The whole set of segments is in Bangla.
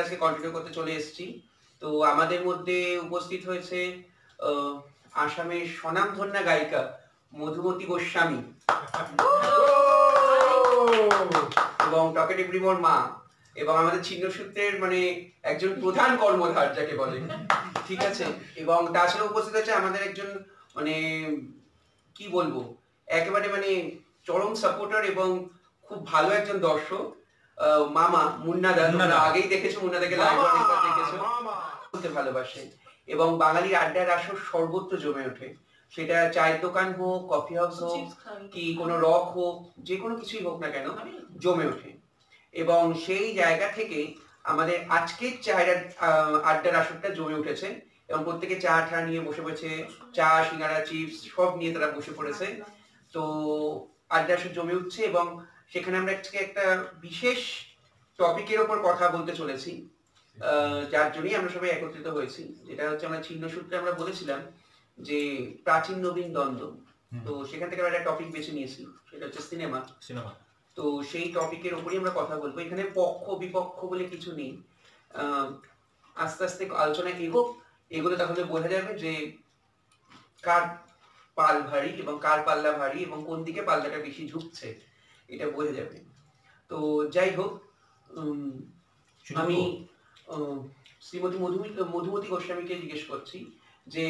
আজকে কন্টিনিউ করতে চলে এসেছি। তো আমাদের মধ্যে উপস্থিত হয়েছে আসামের স্বনামধন্য গায়িকা মধুমতি গোস্বামী এবং টকেটিভ রিমোর মা এবং আমাদের ছিন্নসূত্রের মানে একজন প্রধান কর্মধার যাকে বলে, ঠিক আছে। এবং তাছাড়া উপস্থিত আছে আমাদের একজন মানে কি বলবো একেবারে মানে চরম সাপোর্টার এবং খুব ভালো একজন দর্শক, মামা মুন্নাদা। তোমরা আগেই দেখেছো, মুন্নাদাকে লাইভ অনেকবার দেখেছো, বলতে ভালোবাসে এবং বাঙালির আড্ডার আসর সর্বত্র জমে ওঠে। সেটা চায়ের দোকান হোক, কফি হাউস হোক, কি কোনো রক হোক, যে কোনো কিছুই হোক না কেন জমে ওঠে। এবং সেই জায়গা থেকে আমাদের আজকের চায়ের আড্ডার আসরটা জমে উঠেছে এবং প্রত্যেকে চা ঠা নিয়ে বসে পড়েছে, চা সিঙ্গারা চিপস সব নিয়ে তারা বসে পড়েছে। তো আড্ডা আসর জমে উঠছে এবং সেখানে আমরা আজকে একটা বিশেষ টপিকের ওপর কথা বলতে চলেছি, যার জন্যই আমরা সবাই একত্রিত হয়েছি। যেটা হচ্ছে আমরা ছিন্নসূত্রে আমরা বলেছিলাম যে প্রাচীন নবীন দ্বন্দ্ব। তো সেখান থেকে আমরা একটা টপিক বেছে নিয়েছি, সেটা হচ্ছে সিনেমা। তো সেই টপিকের উপরই আমরা কথা বলবো। এখানে পক্ষ বিপক্ষ বলে কিছু নেই, আস্তে আস্তে আলোচনা এগোলে তাহলে বোঝা যাবে যে কার পাল ভারী এবং কার পাল্লা ভারী এবং কোন দিকে পাল্লাটা বেশি ঝুঁকছে এটা বোঝা যাবে। তো যাই হোক, আমি শ্রীমতী মধুমতি গোস্বামীকে জিজ্ঞেস করছি যে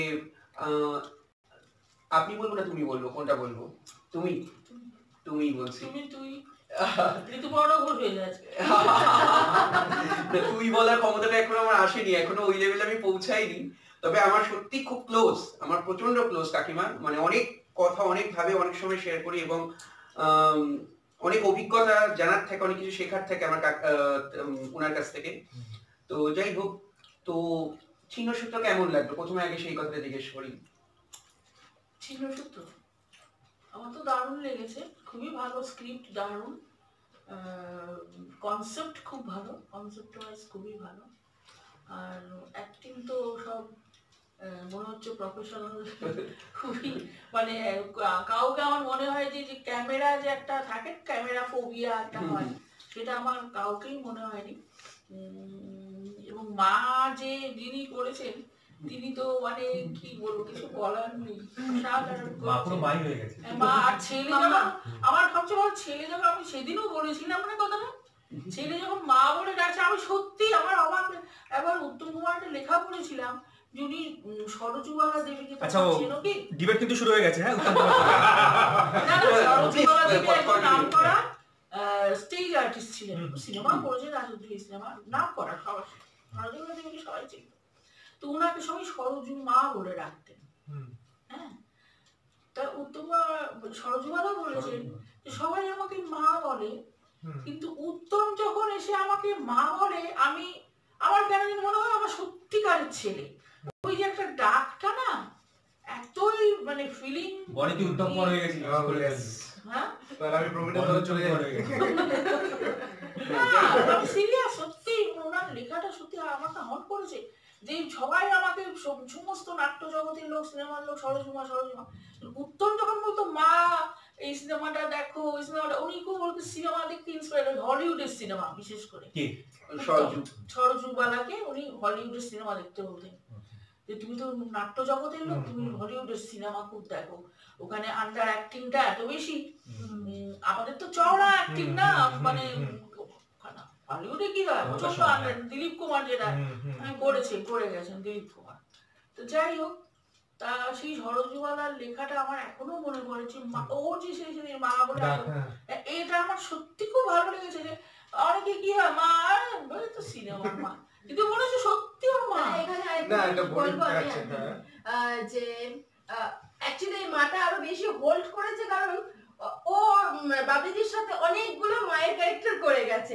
আপনি বলবো না তুমি বলবো, কোনটা বলবো? তুমি বলছি। তুই বলার ক্ষমতাটা এখনো আমার আসেনি, এখনো ওই লেভেলে আমি পৌঁছাইনি। তবে আমার সত্যি খুব ক্লোজ, আমার প্রচন্ড ক্লোজ কাকিমা। মানে অনেক কথা অনেক ভাবে অনেক সময় শেয়ার করি এবং অনেক অভিজ্ঞতা জানার থাকে, অনেক কিছু শেখার থাকে আমার ওনার কাছ থেকে। তো যাই হোক, তো ছিন্নসূত্র কেমন লাগলো প্রথমে আগে সেই কথাটা জিজ্ঞেস করি। ছিন্নসূত্র আমার তো দারুণ লেগেছে, খুবই ভালো স্ক্রিপ্ট, দারুণ কনসেপ্ট, খুব ভালো কনসেপ্ট ওয়াইজ, খুবই ভালো। আর অ্যাক্টিং তো সব মনে হচ্ছে প্রফেশনাল, খুবই মানে কাউকে আমার মনে হয় যে ক্যামেরা যে একটা থাকে, ক্যামেরা ফোবিয়া একটা হয়, সেটা আমার কাউকেই মনে হয়নি। এবং মা যে যিনি করেছেন তিনি তো মানে কি বলবো, কিছু বলার নেই, মা। আর ছেলে যখন আমার সবচেয়ে বড় ছেলে, যখন আমি সেদিনও বলেছিলাম না কথাটা, ছেলে যখন মা বলে ডাকছে আমি সত্যি আমার অবাক। একবার উত্তম কুমারের লেখা পড়েছিলাম, যিনি সরজুবালা দেবীকে চেনো কি? ডিবেট কিন্তু শুরু হয়ে গেছে। হ্যাঁ, সরজুবালা দেবী একজন নামকরা স্টেজ আর্টিস্ট ছিলেন, সিনেমা করেছেন, রাজুদ্রি সিনেমা নাম করা, সবাই সরজুবালা দেবীকে সবাই চিনত। তো ওনাকে সবাই সরজু মা বলে ডাকতেন। হ্যাঁ, তা উত্তম সরজুবালা বলেছেন যে সবাই আমাকে মা বলে, কিন্তু উত্তম যখন এসে আমাকে মা বলে, আমার কেন যেন মনে হয় আমার সত্যিকারের ছেলে। ওই যে একটা ডাকটা না, এতই মানে ফিলিং। বনিতে উত্তম পর হয়ে গেছিল। হ্যাঁ, তাহলে আমি প্রমিটা ধরে চলে যাই। আমি সিরিয়াস, সত্যি ওনার লেখাটা সত্যি আমাকে হট করেছে যে সবাই আমাকে, সমস্ত নাট্য জগতের লোক, সিনেমার লোক, সরজুমা। উত্তম যখন বলতো মা এই সিনেমাটা দেখো, ওই সিনেমাটা, উনি খুব বলতো সিনেমা দেখতে ইন্সপায়ার, হলিউডের সিনেমা বিশেষ করে সরজুবালাকে উনি হলিউডের সিনেমা দেখতে বলতেন যে তুমি তো নাট্য জগতের লোক, তুমি হলিউডের সিনেমা খুব দেখো, ওখানে আন্ডার অ্যাক্টিংটা এত বেশি, আমাদের তো চওড়া অ্যাক্টিং না, মানে হলিউডে কি হয় প্রচন্ড আন্ডার। দিলীপ কুমার যেটা করে গেছেন দিলীপ কুমার। তো যাই হোক, তা সেই সরজুবালার লেখাটা আমার এখনো মনে পড়েছে, ওর যে সেই মা বলে, এটা আমার সত্যি খুব ভালো লেগেছে। যে অনেকে কি হয় মা তো সিনেমার মা, কিন্তু মনে হচ্ছে সত্যি ওর মা। যে অ্যাকচুয়ালি মাটা আরো বেশি হোল্ড করেছে, কারণ ও বাবলিদির সাথে অনেকগুলো মায়ের ক্যারেক্টার করে গেছে।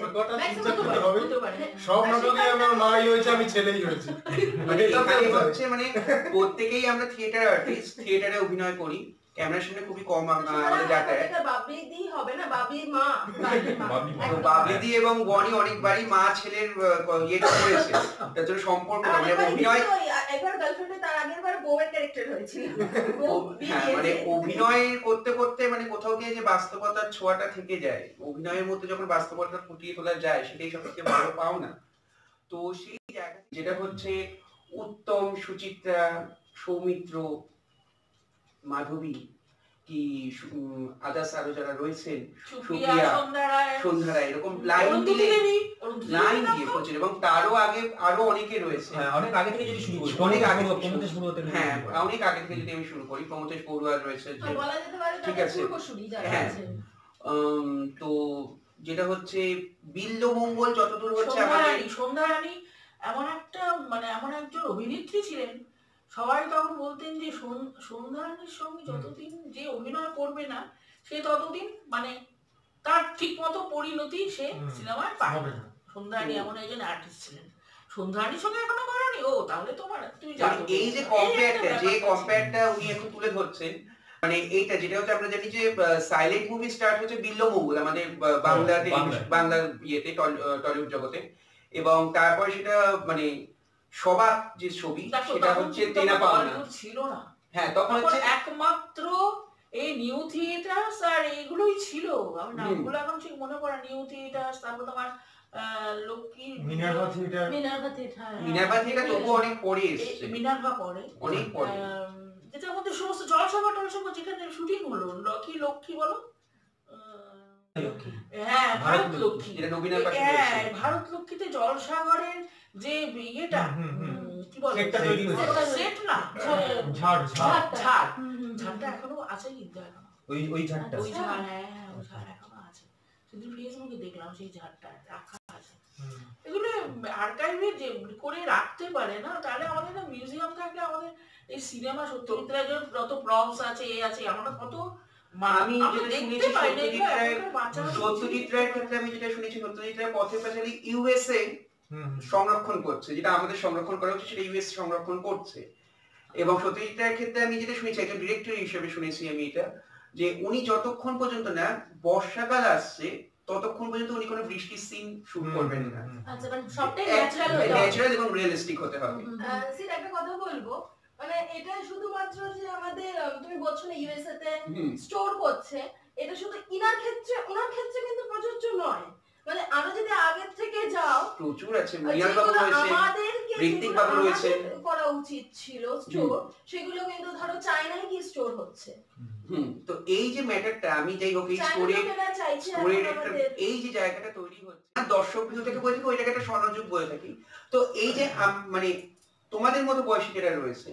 সব নাটকে আমার মাই হয়েছে, আমি ছেলেই হয়েছি। মানে প্রত্যেকেই আমরা থিয়েটার আর্টিস্ট, থিয়েটারে অভিনয় করি, ক্যামেরার সামনে খুবই কম আমাদের যাতায়াত। এটা বাবলিদি হবে না, বাবলির মা। বাবলিদি এবং বনি অনেকবারই মা ছেলের ইয়েটা করেছে, তার জন্য সম্পর্ক অভিনয় একবার গার্লফ্রেন্ডে, তার আগের বার বউয়ের ক্যারেক্টার হয়েছিল। হ্যাঁ, মানে অভিনয় করতে করতে মানে কোথাও গিয়ে যে বাস্তবতার ছোঁয়াটা থেকে যায়, অভিনয়ের মধ্যে যখন বাস্তবতা ফুটিয়ে তোলা যায়, সেটাই সবথেকে বড় পাওনা। তো সেই জায়গা যেটা হচ্ছে উত্তম, সুচিত্রা, সৌমিত্র, মাধবী, কি আদার্স আরো যারা রয়েছেন, সুপ্রিয়া, সন্ধ্যা রায়, এরকম লাইন দিয়ে প্রচুর, এবং তারও আগে আরো অনেকে রয়েছে। অনেক আগে থেকে যদি শুরু করি, অনেক আগে প্রমথেশ শুরু হতে, হ্যাঁ অনেক আগে থেকে যদি আমি শুরু করি, প্রমথেশ বড়ুয়া রয়েছে, ঠিক আছে, হ্যাঁ। তো যেটা হচ্ছে বিল্লমঙ্গল যতদূর হচ্ছে আমাদের সন্ধ্যা রানী এমন একজন অভিনেত্রী ছিলেন, সবাই তখন বলতেন যে সন্ধ্যা রানীর সঙ্গে যতদিন যে অভিনয় করবে না সে ততদিন তার ঠিক মতো পরিণতি সে সিনেমায় পাবে না। সন্ধ্যা রানী এমন একজন আর্টিস্ট ছিলেন। সন্ধ্যা রানীর সঙ্গে এখনো করেনি, ও তাহলে তুমি জানো এই যে কম্পেয়ারটা উনি এখন তুলে ধরছেন, এইটা যেটা হচ্ছে আমরা জানি যে সাইলেন্ট মুভি স্টার্ট হচ্ছে বিল্লমঙ্গল আমাদের বাংলা ইয়েতে, টলিউড জগতে, এবং তারপরে সেটা সবাক যে ছবি সেটা হচ্ছে তেনা পাওনা ছিল না। হ্যাঁ, তখন হচ্ছে একমাত্র এই নিউ থিয়েটার্স আর এইগুলোই ছিল। আমি নামগুলো এখন ঠিক মনে পড়ে, নিউ থিয়েটার্স, তারপর তোমার লক্ষ্মী মিনার্ভা থিয়েটার তবু অনেক পরে এসেছে, মিনার্ভা পরে অনেক পরে, যেটার মধ্যে সমস্ত জলসাগর যেখানে শুটিং হলো, লক্ষ্মী বলো, হ্যাঁ ভারত লক্ষ্মী, ভারত লক্ষ্মীতে জলসাগরের যে ইয়েটা কি বলে সেট না, ঝাড়টা এখনো আছে, কিন্তু এখনো ওই ঝাড়টা হ্যাঁ ওই ঝাড় এখনো আছে। সেদিন ফেসবুকে দেখলাম সেই ঝাড়টা রাখা আছে। এগুলো আর্কাইভে যে করে রাখতে পারে না, তাহলে আমাদের না মিউজিয়াম থাকলে আমাদের এই সিনেমা সত্যজিৎ যত প্রপস আছে এ আছে, আমরা কত আমি যেটা শুনেছি সত্যজিৎ রায়ের ক্ষেত্রে, আমি যেটা শুনেছি সত্যজিৎ রায় পথের পাঁচালী ইউএসএ সংরক্ষণ করছে, যেটা আমাদের সংরক্ষণ করা উচিত সেটা ইউএস সংরক্ষণ করছে। এবং সত্যজিৎ রায়ের ক্ষেত্রে আমি যেটা শুনেছি, একজন ডিরেক্টর হিসেবে শুনেছি আমি এটা, যে উনি যতক্ষণ পর্যন্ত না বর্ষাকাল আসছে ততক্ষণ পর্যন্ত উনি কোনো বৃষ্টির সিন শুট করবেন না। আচ্ছা, সবটাই ন্যাচারাল এবং রিয়েলিস্টিক হতে হবে। সিট একটা কথা বলবো, এটা শুধুমাত্র যে আমাদের তুমি বলছো না ইউএসএ তে স্টোর করছে, এটা শুধু ওনার ক্ষেত্রে কিন্তু প্রযোজ্য নয়। আরো যদি আগের থেকে যাও প্রচুর আছে, মিয়াল বাবু রয়েছে, ঋত্বিক বাবু রয়েছে, করা উচিত ছিল স্টোর, সেগুলো কিন্তু ধরো চায়নায় কি স্টোর হচ্ছে। তো এই যে ম্যাটারটা, আমি যাই হোক এই স্টোরের এই যে জায়গাটা তৈরি হচ্ছে, দর্শক ভিউ থেকে বলে থাকি, ওইটাকে একটা স্বর্ণযুগ বলে থাকি। তো এই যে তোমাদের মতো বয়সী যারা রয়েছে,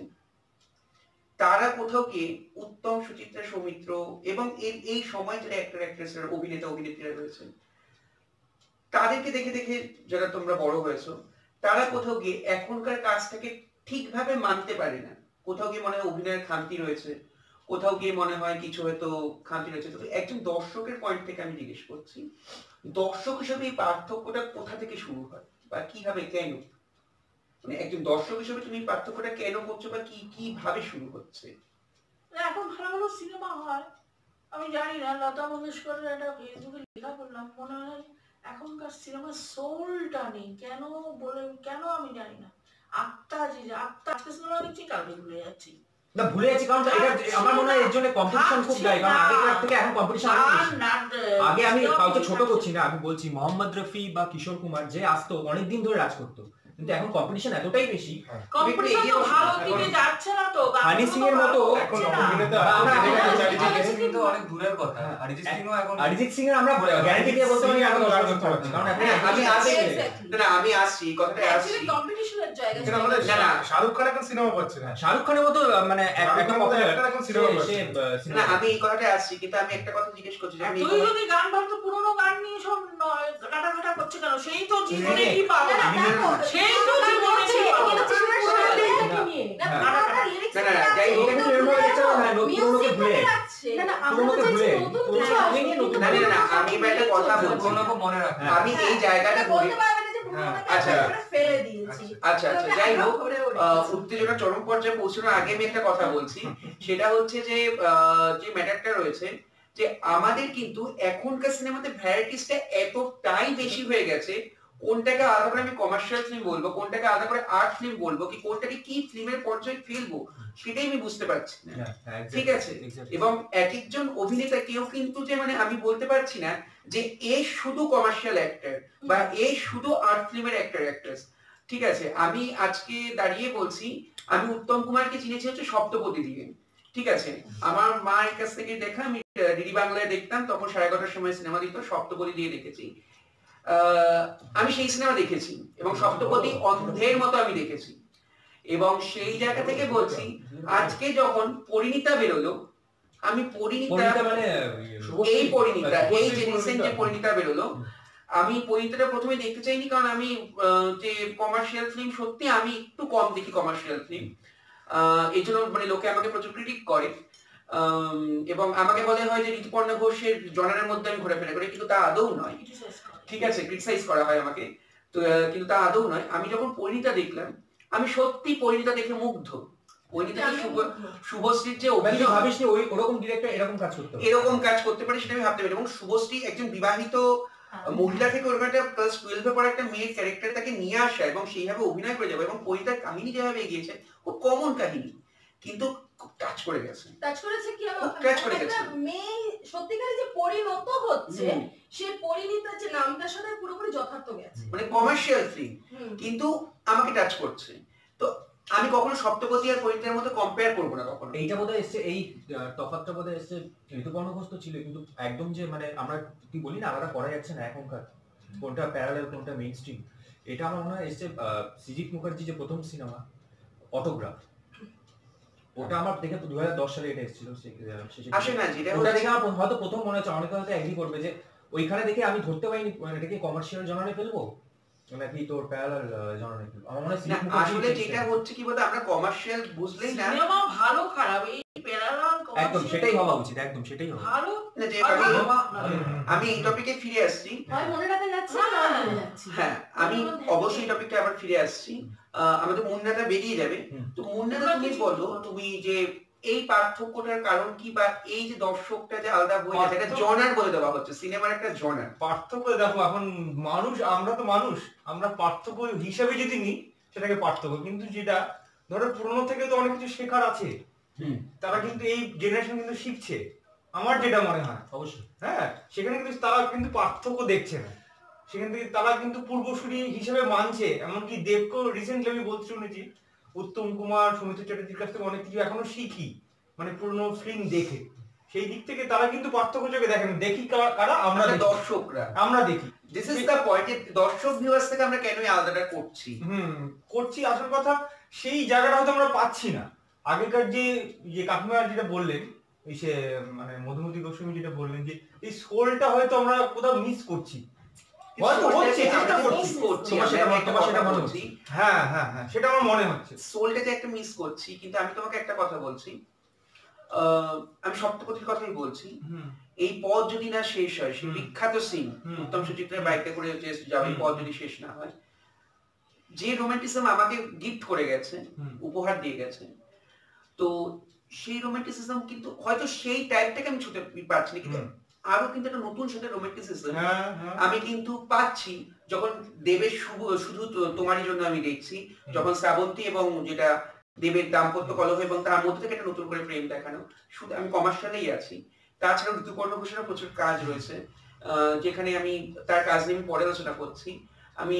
তারা কোথাও গিয়ে উত্তম, সুচিত্রা, সৌমিত্র এবং এই সময় যারা অ্যাক্টর অ্যাক্ট্রেসরা, অভিনেতা অভিনেত্রীরা রয়েছেন, তাদেরকে দেখে দেখে যারা তোমরা বড় হয়েছো, তারা কোথাও গিয়ে এখনকার কাজটাকে ঠিকভাবে মানতে পারে না। কোথাও গিয়ে মনে হয় অভিনয়ের খামতি রয়েছে, কোথাও গিয়ে মনে হয় কিছু হয়তো খামতি রয়েছে। তো একজন দর্শকের পয়েন্ট থেকে আমি জিজ্ঞেস করছি, দর্শক হিসেবে এই পার্থক্যটা কোথা থেকে শুরু হয় বা কিভাবে, কেন? একজন দর্শক হিসেবে তুমি পার্থক্যটা কেন করছো বা কিভাবে শুরু হচ্ছে? এখন ভালো ভালো সিনেমা হয়, আমি জানি না, লতা মঙ্গেশকরের একটা ফেসবুকে লেখা করলাম, মনে হয় এখনকার সিনেমার সোলটা নেই। কেন আমি জানি না। আত্মা সিনেমা দেখছি, কালকে ভুলে যাচ্ছি। না ভুলে যাচ্ছি, কারণ এটা আমার মনে হয় এর জন্য কম্পিটিশন খুব যায়, কারণ আগেকার থেকে এখন কম্পিটিশন আগে আমি কাউকে ছোট করছি না, আমি বলছি মোহাম্মদ রফি বা কিশোর কুমার যে আসতো অনেকদিন ধরে রাজ করতো, কিন্তু এখন কম্পিটিশন এতটাই বেশি, কম্পিটিশন তো ভালো দিকে যাচ্ছে না তো। হানি সিং এর মতো এখন অভিনেতা কিন্তু অনেক দূরের কথা। অরিজিৎ সিং এর আমরা গ্যারান্টি দিয়ে বলতে পারি এখন গান করতে পারছি, কারণ আমি আসছি কথাটা আসছি কম্পিটিশনের জায়গা। না শাহরুখ খান এখন সিনেমা পাচ্ছে না, শাহরুখ খানের মতো একটা পপুলার এখন সিনেমা পাচ্ছে না। আমি এই কথাটা আসছি, কিন্তু আমি একটা কথা জিজ্ঞেস করছি, যে আমি তুই যদি গান ভাবতো পুরনো গান নিয়ে সব ঘাটা করছে কেন? সেই তো জীবনে কি পাবে, সেই তো জীবনে কি পাবে। আমি একটা কথা বলবো, আমি এই জায়গাটা আচ্ছা যাই হোক, উত্তেজনা চরম পর্যায়ে পৌঁছানোর আগে আমি একটা কথা বলছি, সেটা হচ্ছে যে ম্যাটারটা রয়েছে, যে আমাদের কিন্তু এখনকার সিনেমাতে ভ্যারাইটিসটা এতটাই বেশি হয়ে গেছে, কোনটাকে আলাদা করে আমি কমার্শিয়াল ফিল্ম বলবো, কোনটাকে আলাদা করে আর্ট ফিল্ম বলবো, কি কোনটাকে কি ফিল্মের পর্যায়ে ফেলবো, সেটাই আমি বুঝতে পারছি না। ঠিক আছে, এবং এক একজন অভিনেতা কেউ কিন্তু যে আমি বলতে পারছি না যে এ শুধু কমার্শিয়াল অ্যাক্টর বা এ শুধু আর্ট ফিল্মের অ্যাক্টর অ্যাক্ট্রেস। ঠিক আছে, আমি আজকে দাঁড়িয়ে বলছি আমি উত্তম কুমারকে চিনেছি হচ্ছে সপ্তপদী দিয়ে। ঠিক আছে, আমার মায়ের কাছ থেকে দেখা, আমি ডিডি বাংলায় দেখতাম, তখন 11:30টার সময় সিনেমা দিত, সপ্তপদী দিয়ে দেখেছি। আমি সেই সিনেমা দেখেছি এবং সপ্তপদী অন্ধের মতো আমি দেখেছি। এবং সেই জায়গা থেকে বলছি আজকে যখন পরিণীতা বেরোলো, আমি পরিণীতা মানে এই পরিণীতা, এই যে রিসেন্ট যে পরিণীতা বেরোলো, আমি পরিণীতাটা প্রথমে দেখতে চাইনি, কারণ আমি যে কমার্শিয়াল ফিল্ম, সত্যি আমি একটু কম দেখি কমার্শিয়াল ফিল্ম, এই জন্য মানে লোকে আমাকে প্রচুর ক্রিটিক করে এবং আমাকে বলে হয় যে ঋতুপর্ণা ঘোষের জনারের মধ্যে আমি ঘোরাফেরা করি, কিন্তু তা আদৌ নয়। ঠিক আছে, ক্রিটিসাইজ করা হয় আমাকে, তো কিন্তু তা আদৌ নয়। আমি যখন পরিণীতা দেখলাম, আমি সত্যি পরিণীতা দেখে মুগ্ধ। পরিণীতাতে শুভশ্রীর যে অভিনয়, ভাবিসনি ওই ওরকম ডিরেক্টর এরকম কাজ করতে পারে সেটা আমি ভাবতে পারি। এবং শুভশ্রী একজন বিবাহিত মহিলা থেকে ওর একটা ক্লাস 12 এ পড়া একটা মেয়ের ক্যারেক্টার তাকে নিয়ে আসা এবং সেইভাবে অভিনয় করে যাবে, এবং পরিণীতার কাহিনী যেভাবে এগিয়েছে, খুব কমন কাহিনী কিন্তু খুব টাচ করে গেছে। টাচ করেছে কি একটা মেয়ে সত্যিকারের যে পরিণত হচ্ছে, সে পরিণীতার যে নামটার সাথে পুরোপুরি যথার্থ গেছে, মানে কমার্শিয়াল ফিল্ম কিন্তু আমাকে টাচ করছে। তো আমি কখনো সপ্তপদী আর পরিণীতার মধ্যে কম্পেয়ার করব না কখনো। এইটা বোধহয় এসছে, এই তফাৎটা বোধহয় এসছে ঋতুপর্ণ ঘোষ তো ছিল, কিন্তু একদম যে মানে আমরা কি বলি না, আলাদা করা যাচ্ছে না এখনকার, কোনটা প্যারালাল কোনটা মেইন স্ট্রিম, এটা আমার মনে হয় এসছে সৃজিত মুখার্জি যে প্রথম সিনেমা অটোগ্রাফ, ওটা আমার দেখে 2010 সালে এটা এসেছিল। আসে না, যেটা ওটা দেখে আমার হয়তো প্রথম মনে হচ্ছে, অনেকে হয়তো এগ্রি করবে যে ওইখানে দেখে আমি ধরতে পারিনি এটাকে কমার্শিয়াল জনারে ফেলবো নাকি তোর প্যারালাল জনারে ফেলবো। আমার মনে হয় আসলে যেটা হচ্ছে কি বলতে, আমরা কমার্শিয়াল বুঝলেই না সিনেমা ভালো খারাপ এই প্যারালাল কমার্শিয়াল একদম সেটাই হওয়া উচিত, একদম সেটাই হওয়া ভালো। আমি এই টপিকে ফিরে আসছি, হয় মনে রাখা যাচ্ছে না মনে যাচ্ছে। হ্যাঁ, আমি অবশ্যই টপিকটা আবার ফিরে আসছি। আমাদের মুন্নাটা বেরিয়ে যাবে, তো মুন্নাটা তুমি বলো, তুমি যে এই পার্থক্যটার কারণ কি, বা এই যে দর্শকটা যে আলাদা হয়ে যাচ্ছে, এটা জনার বলে দেওয়া হচ্ছে, সিনেমার একটা জনার। পার্থক্য দেখো, এখন মানুষ, আমরা তো মানুষ, আমরা পার্থক্য হিসাবে যদি নিই সেটাকে পার্থক্য, কিন্তু যেটা ধরো পুরনো থেকে তো অনেক কিছু শেখার আছে, তারা কিন্তু এই জেনারেশন কিন্তু শিখছে, আমার যেটা মনে হয় অবশ্যই। হ্যাঁ, সেখানে কিন্তু তারা কিন্তু পার্থক্য দেখছে না, সেখান থেকে তারা কিন্তু পূর্বসূরি হিসেবে মানছে। এমনকি দেবকেও রিসেন্টলি আমি বলতে শুনেছি, উত্তম কুমার, সৌমিত্র চ্যাটার্জির কাছ থেকে অনেক কিছু এখনো শিখি, মানে পুরনো ফিল্ম দেখে। সেই দিক থেকে তারা কিন্তু পার্থক্য চোখে দেখেন, দেখি কারা, আমরা দর্শকরা, আমরা দেখি। দিস ইজ দ্য পয়েন্ট, দর্শক ভিউয়ার্স থেকে আমরা কেন আলাদাটা করছি। করছি আসল কথা, সেই জায়গাটা হয়তো আমরা পাচ্ছি না। আগেকার যে কাকিমা যেটা বললেন, এই সে মানে মধুমতি গোস্বামী যেটা বললেন, যে এই সোলটা হয়তো আমরা কোথাও মিস করছি। সেটা আমার মনে হচ্ছে, সোলটাকে একটা মিস করছি। কিন্তু আমি তোমাকে একটা কথা বলছি, আমি সপ্তপদীর কথাই বলছি, এই পথ যদি না শেষ হয়, সেই বিখ্যাত সিন উত্তম সুচিত্রার বাইকে করে যাবে, পথ যদি শেষ না হয়, যে রোমান্টিসিজম আমাকে গিফট করে গেছে, উপহার দিয়ে গেছে, তো সেই রোমান্টিসিজম কিন্তু হয়তো সেই টাইপটাকে আমি ছুটে পাচ্ছি না, কিন্তু আরো কিন্তু একটা নতুন সাথে রোমান্টিসিজম আমি কিন্তু পাচ্ছি যখন দেবের শুধু তোমারই জন্য আমি দেখছি, যখন শ্রাবন্তী এবং যেটা দেবের দাম্পত্য কলহ এবং তার মধ্যে থেকে একটা নতুন করে প্রেম দেখানো। শুধু আমি কমার্শিয়ালেই আছি, তাছাড়াও ঋতুপর্ণ ঘোষেরও প্রচুর কাজ রয়েছে, যেখানে আমি তার কাজ নিয়ে আমি পরে আলোচনা করছি। আমি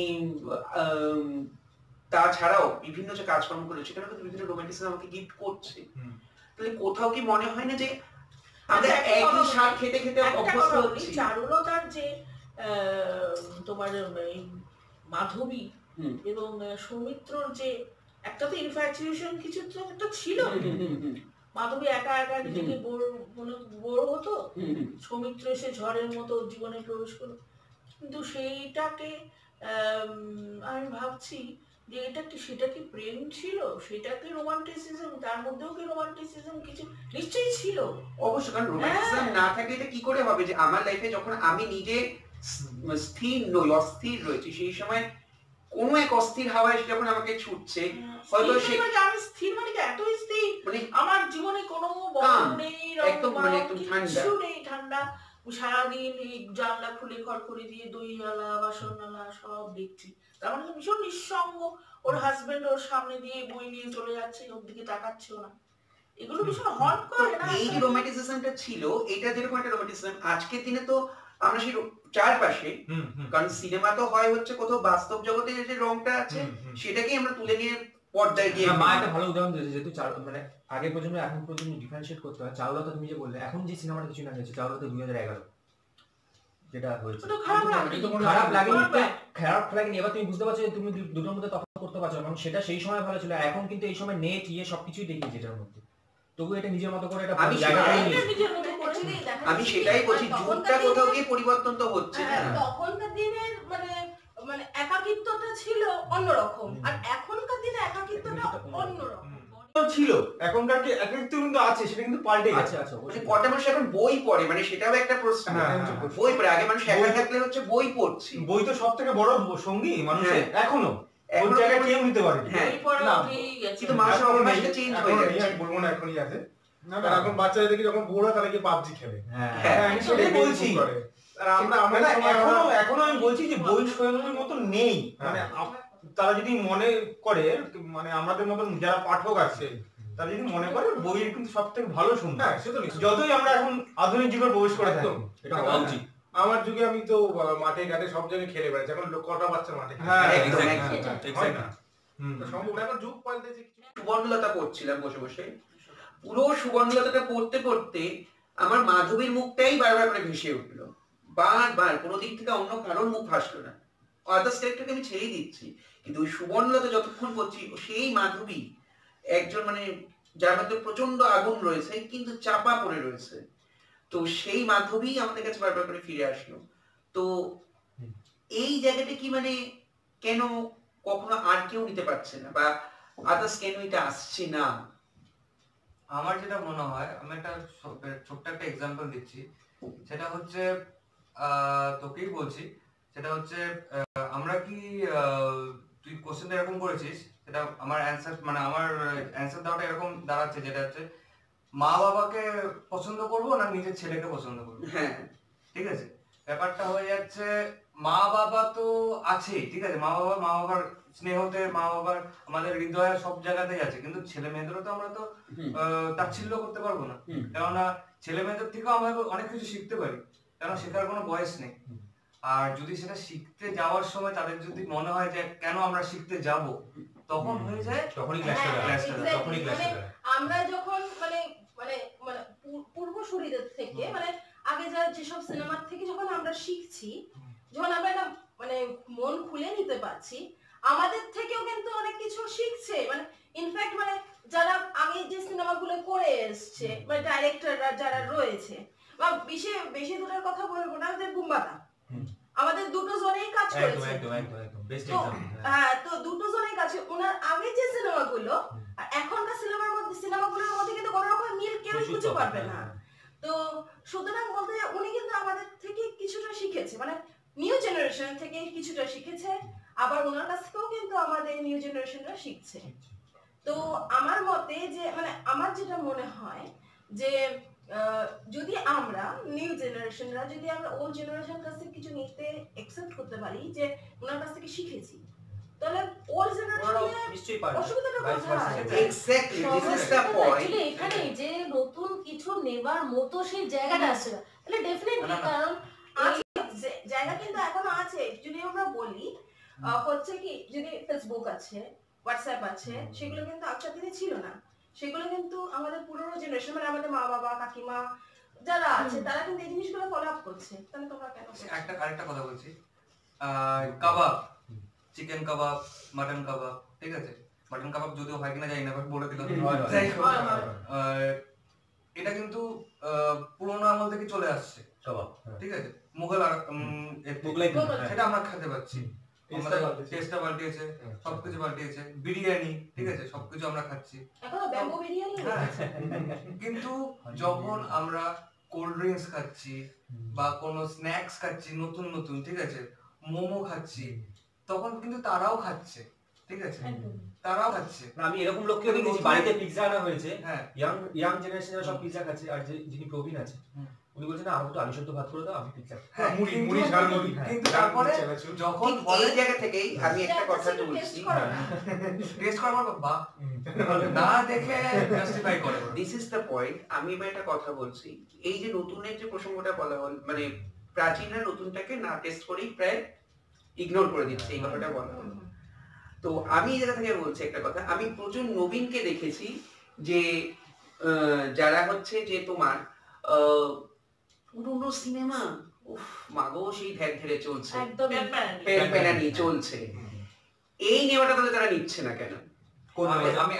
তাছাড়াও বিভিন্ন যে কাজকর্ম করেছি, সেখানে কিন্তু বিভিন্ন রোমান্টিসিজম আমাকে গিফট করছে। তাহলে কোথাও কি মনে হয় না যে আমরা একই শাক খেতে খেতে অভ্যস্ত হচ্ছি? চারুলতার যে তোমার মাধবী এবং সৌমিত্রর যে একটা তো ইনফ্যাচুয়েশন কিছু তো একটা ছিল, মাধবী একা একা নিজেকে বড় হতো, সৌমিত্র এসে ঝড়ের মতো জীবনে প্রবেশ করলো, কিন্তু সেইটাকে আমি ভাবছি যে এটা কি, সেটা কি প্রেম ছিল, সেটা কি রোমান্টিসিজম, তার মধ্যেও কি রোমান্টিসিজম কিছু নিশ্চয়ই ছিল। অবশ্যই, কারণ রোমান্টিসিজম না থাকলে এটা কি করে হবে যে আমার লাইফে যখন আমি নিজে স্থির নই, অস্থির রয়েছি, সেই সময় কোনো এক অস্থির হাওয়া এসে যখন আমাকে ছুটছে, হয়তো আমি স্থির মানে এত স্থির, মানে আমার জীবনে কোনো বল নেই, একদম মানে একদম ঠান্ডা নেই, ঠান্ডা, সারাদিন এই জানলা খুলে খড়খড়ি দিয়ে দইওয়ালা বাসনওয়ালা সব দেখছি, তার মানে ভীষণ নিঃসঙ্গ, ওর হাজবেন্ড ওর সামনে দিয়ে বই নিয়ে চলে যাচ্ছে, ওর দিকে তাকাচ্ছেও না, এগুলো ভীষণ হট করে না। এই যে রোমান্টিসিজমটা ছিল, এটা যেরকম একটা রোমান্টিসিজম, আজকের দিনে তো আমরা সেই চারপাশে, কারণ সিনেমা তো হয় হচ্ছে কোথাও বাস্তব জগতে যে রংটা আছে সেটাকেই আমরা তুলে নিয়ে পর্দায় গিয়ে। মা একটা ভালো উদাহরণ দিয়েছে, যেহেতু মানে আগে প্রজন্ম এখন প্রজন্ম ডিফারেন্সিয়েট করতে হয়। চারুলতা তুমি যে বললে, এখন যে সিনেমাটা কিছু না হয়েছে চারুলতা 2011 যেটা হয়েছে, খারাপ লাগেনি। এবার তুমি বুঝতে পারছো যে তুমি দুটোর মধ্যে তফাৎ করতে পারছো, কারণ সেটা সেই সময় ভালো ছিল, এখন কিন্তু এই সময় নেট ইয়ে সবকিছুই দেখিয়েছে এটার মধ্যে। তবু এটা নিজের মতো করে এটা আমি সেটাই বলছি, যুগটা কোথাও গিয়ে পরিবর্তন তো হচ্ছে। তখনকার দিনের মানে একাকিত্বটা ছিল অন্যরকম, আর এখনকার দিনে একাকিত্বটা অন্যরকম ছিল। এখনকার কি একাকিত্ব কিন্তু আছে, সেটা কিন্তু পাল্টে গেছে। আচ্ছা, মানে কটা মানুষ এখন বই পড়ে, মানে সেটাও একটা প্রশ্ন। বই পড়ে, আগে মানুষ একা থাকলে হচ্ছে বই পড়ছি। বই তো সব থেকে বড় সঙ্গী মানুষের, এখনো ওই জায়গায় কেউ নিতে পারে। কিন্তু মানুষের অভ্যাসটা চেঞ্জ হয়ে যাচ্ছে। আমি বলবো না এখনই আছে না, এখন বাচ্চাদের দেখি যখন বড় তারা কি পাবজি খেলে। আমি সেটাই বলছি। আর এখনো আমি বলছি যে বই সঙ্গীর মতো নেই। মানে তারা যদি মনে করে, মানে আমাদের মতন যারা পাঠক আছে তারা যদি মনে করে বইয়ের কিন্তু সব থেকে ভালো শুনতে, যতই আমরা এখন আধুনিক যুগে প্রবেশ করে থাকি, এটা হওয়া উচিত। আমার যুগে আমি তো মাঠে ঘাটে সব জায়গায় খেলে বেড়াচ্ছি, এখন কটা বাচ্চা মাঠে সম্ভব এখন যুগ পাল্টেছে। সুবর্ণলতা পড়ছিলাম বসে বসে, পুরো সুবর্ণলতাটা পড়তে পড়তে আমার মাধবীর মুখটাই বারবার করে ভেসে উঠলো, বারবার, কোনো দিক থেকে অন্য কারোর মুখ ভাসলো না। আদার্স ক্যারেক্টারকে আমি ছেড়েই দিচ্ছি, কিন্তু ওই সুবর্ণলতা যতক্ষণ পড়ছি, সেই মাধবী একজন মানে যার মধ্যে প্রচন্ড আগুন রয়েছে কিন্তু চাপা পড়ে রয়েছে, তো সেই মাধবী আমাদের কাছে বারবার করে ফিরে আসলো। তো এই জায়গাটা কি মানে কেন কখনো আর কেউ নিতে পারছে না, বা আদার্স কেন এটা আসছে না? আমার যেটা মনে হয়, আমি একটা ছোট্ট একটা এক্সাম্পল দিচ্ছি, সেটা হচ্ছে তোকেই বলছি, সেটা হচ্ছে আমরা কি তুই কোশ্চেনটা এরকম করেছিস, সেটা আমার অ্যান্সার, মানে আমার অ্যান্সার দেওয়াটা এরকম দাঁড়াচ্ছে, যেটা হচ্ছে মা বাবাকে পছন্দ করব না নিজের ছেলেকে পছন্দ করবো। হ্যাঁ, ঠিক আছে, ব্যাপারটা হয়ে যাচ্ছে মা বাবা তো আছে, ঠিক আছে, মা বাবার স্নেহতে, মা বাবার আমাদের হৃদয়ে সব জায়গাতেই আছে, কিন্তু ছেলে মেয়েদেরও তো আমরা তো তাচ্ছিল্য করতে পারবো না, কেননা ছেলে মেয়েদের থেকেও আমরা অনেক কিছু শিখতে পারি, কেন শেখার কোনো বয়স নেই। আর যদি সেটা শিখতে যাওয়ার সময় তাদের যদি মনে হয় যে কেন আমরা শিখতে যাব, তখন হয়ে যায় তখনই আমরা যখন মানে মানে মানে পূর্বসূরীদের থেকে, মানে আগে যেসব সিনেমার থেকে যখন আমরা শিখছি, যখন আমরা এটা মানে মন খুলে নিতে পারছি, আমাদের থেকেও কিন্তু অনেক কিছু শিখছে। মানে ইনফ্যাক্ট মানে যারা আগে যে সিনেমাগুলো করে এসছে, মানে ডাইরেক্টররা যারা রয়েছে, বা বেশি দূরের কথা বলবো না, যে বুম্বাদা আমাদের দুটো জোনেই কাজ করেছে। হ্যাঁ, তো দুটো জোনেই কাজ, ওনার আগে যে সিনেমাগুলো আর এখনকার সিনেমাগুলোর মধ্যে কিন্তু কোনো রকম মিল কেউ খুঁজে পারবে না। তো সুতরাং বলতে উনি কিন্তু আমাদের থেকে কিছুটা শিখেছে, মানে নিউ জেনারেশন থেকে কিছুটা শিখেছে, আবার ওনার কাছ থেকেও কিন্তু আমাদের নিউ জেনারেশনরা শিখছে। তো আমার মতে যে মানে আমার যেটা মনে হয় যে যদি আমরা নিউ জেনারেশনরা যদি আমরা ওল্ড জেনারেশন কাছ থেকে কিছু নিতে অ্যাকসেপ্ট করতে পারি, যে ওনার কাছ থেকে শিখেছি, তাহলে ওল্ড জেনারেশনের অসুবিধাটা কোথায়? Exactly, this is the point. এখানে যে নতুন কিছু নেবার মতো সেই জায়গাটা আসছে না, তাহলে ডেফিনেটলি, কারণ জায়গা কিন্তু এখনো আছে। যদি আমরা বলি হচ্ছে কি, যদি ফেসবুক আছে, হোয়াটসঅ্যাপ আছে, সেগুলো কিন্তু আগের দিনে ছিল না। সেগুলো কিন্তু আমাদের পুরনো জেনারেশন, মানে আমাদের মা বাবা কাকিমা যারা আছে, তারা কিন্তু এই জিনিসগুলো ফলো আপ করছে। তাহলে তোমরা কেন? আরেকটা কথা বলছি, কাবাব, চিকেন কাবাব, মাটন কাবাব, ঠিক আছে, মাটন কাবাব যদিও হয় কিনা জানি না, বাট বলে দিলাম, এটা কিন্তু পুরোনো আমল থেকে চলে আসছে কাবাব, ঠিক আছে, মুঘল সেটা আমরা খেতে পাচ্ছি, টেস্টটা পাল্টিয়েছে, সবকিছু পাল্টিয়েছে, বিরিয়ানি, ঠিক আছে, সবকিছু আমরা খাচ্ছি, কিন্তু যখন আমরা কোল্ড ড্রিঙ্কস খাচ্ছি বা কোনো স্ন্যাক্স খাচ্ছি নতুন নতুন, ঠিক আছে, মোমো খাচ্ছি, তখন কিন্তু তারাও খাচ্ছে, ঠিক আছে, তারাও খাচ্ছে। আমি এরকম লোককেও দেখেছি, বাড়িতে পিৎজা আনা হয়েছে, ইয়াং জেনারেশনের সব পিৎজা খাচ্ছে, আর যিনি প্রবীণ আছে উনি বলছেন না, আমাকে তো আলু সেদ্ধ ভাত করে দাও, আমি পিৎজা। কিন্তু তারপরে যখন বলে জায়গা থেকেই আমি একটা কথা বলছি, টেস্ট করার বাবা না দেখে জাস্টিফাই করে, দিস ইজ দ্য পয়েন্ট। আমি এবার একটা কথা বলছি, এই যে নতুনের যে প্রসঙ্গটা বলা হল, মানে প্রাচীনরা নতুনটাকে না টেস্ট করেই প্রায় ইগনোর করে দিচ্ছে, এই কথাটা বলা হলো। তো আমি এই জায়গা থেকে বলছি একটা কথা, আমি প্রচুর নবীনকে দেখেছি যে যারা হচ্ছে যে তোমার পুরোনো সিনেমা উফ মাগো সেই ধ্যান ধরে চলছে, একদম প্যানপ্যানানি চলছে, এই নেওয়াটা তাহলে তারা নিচ্ছে না কেন? আমি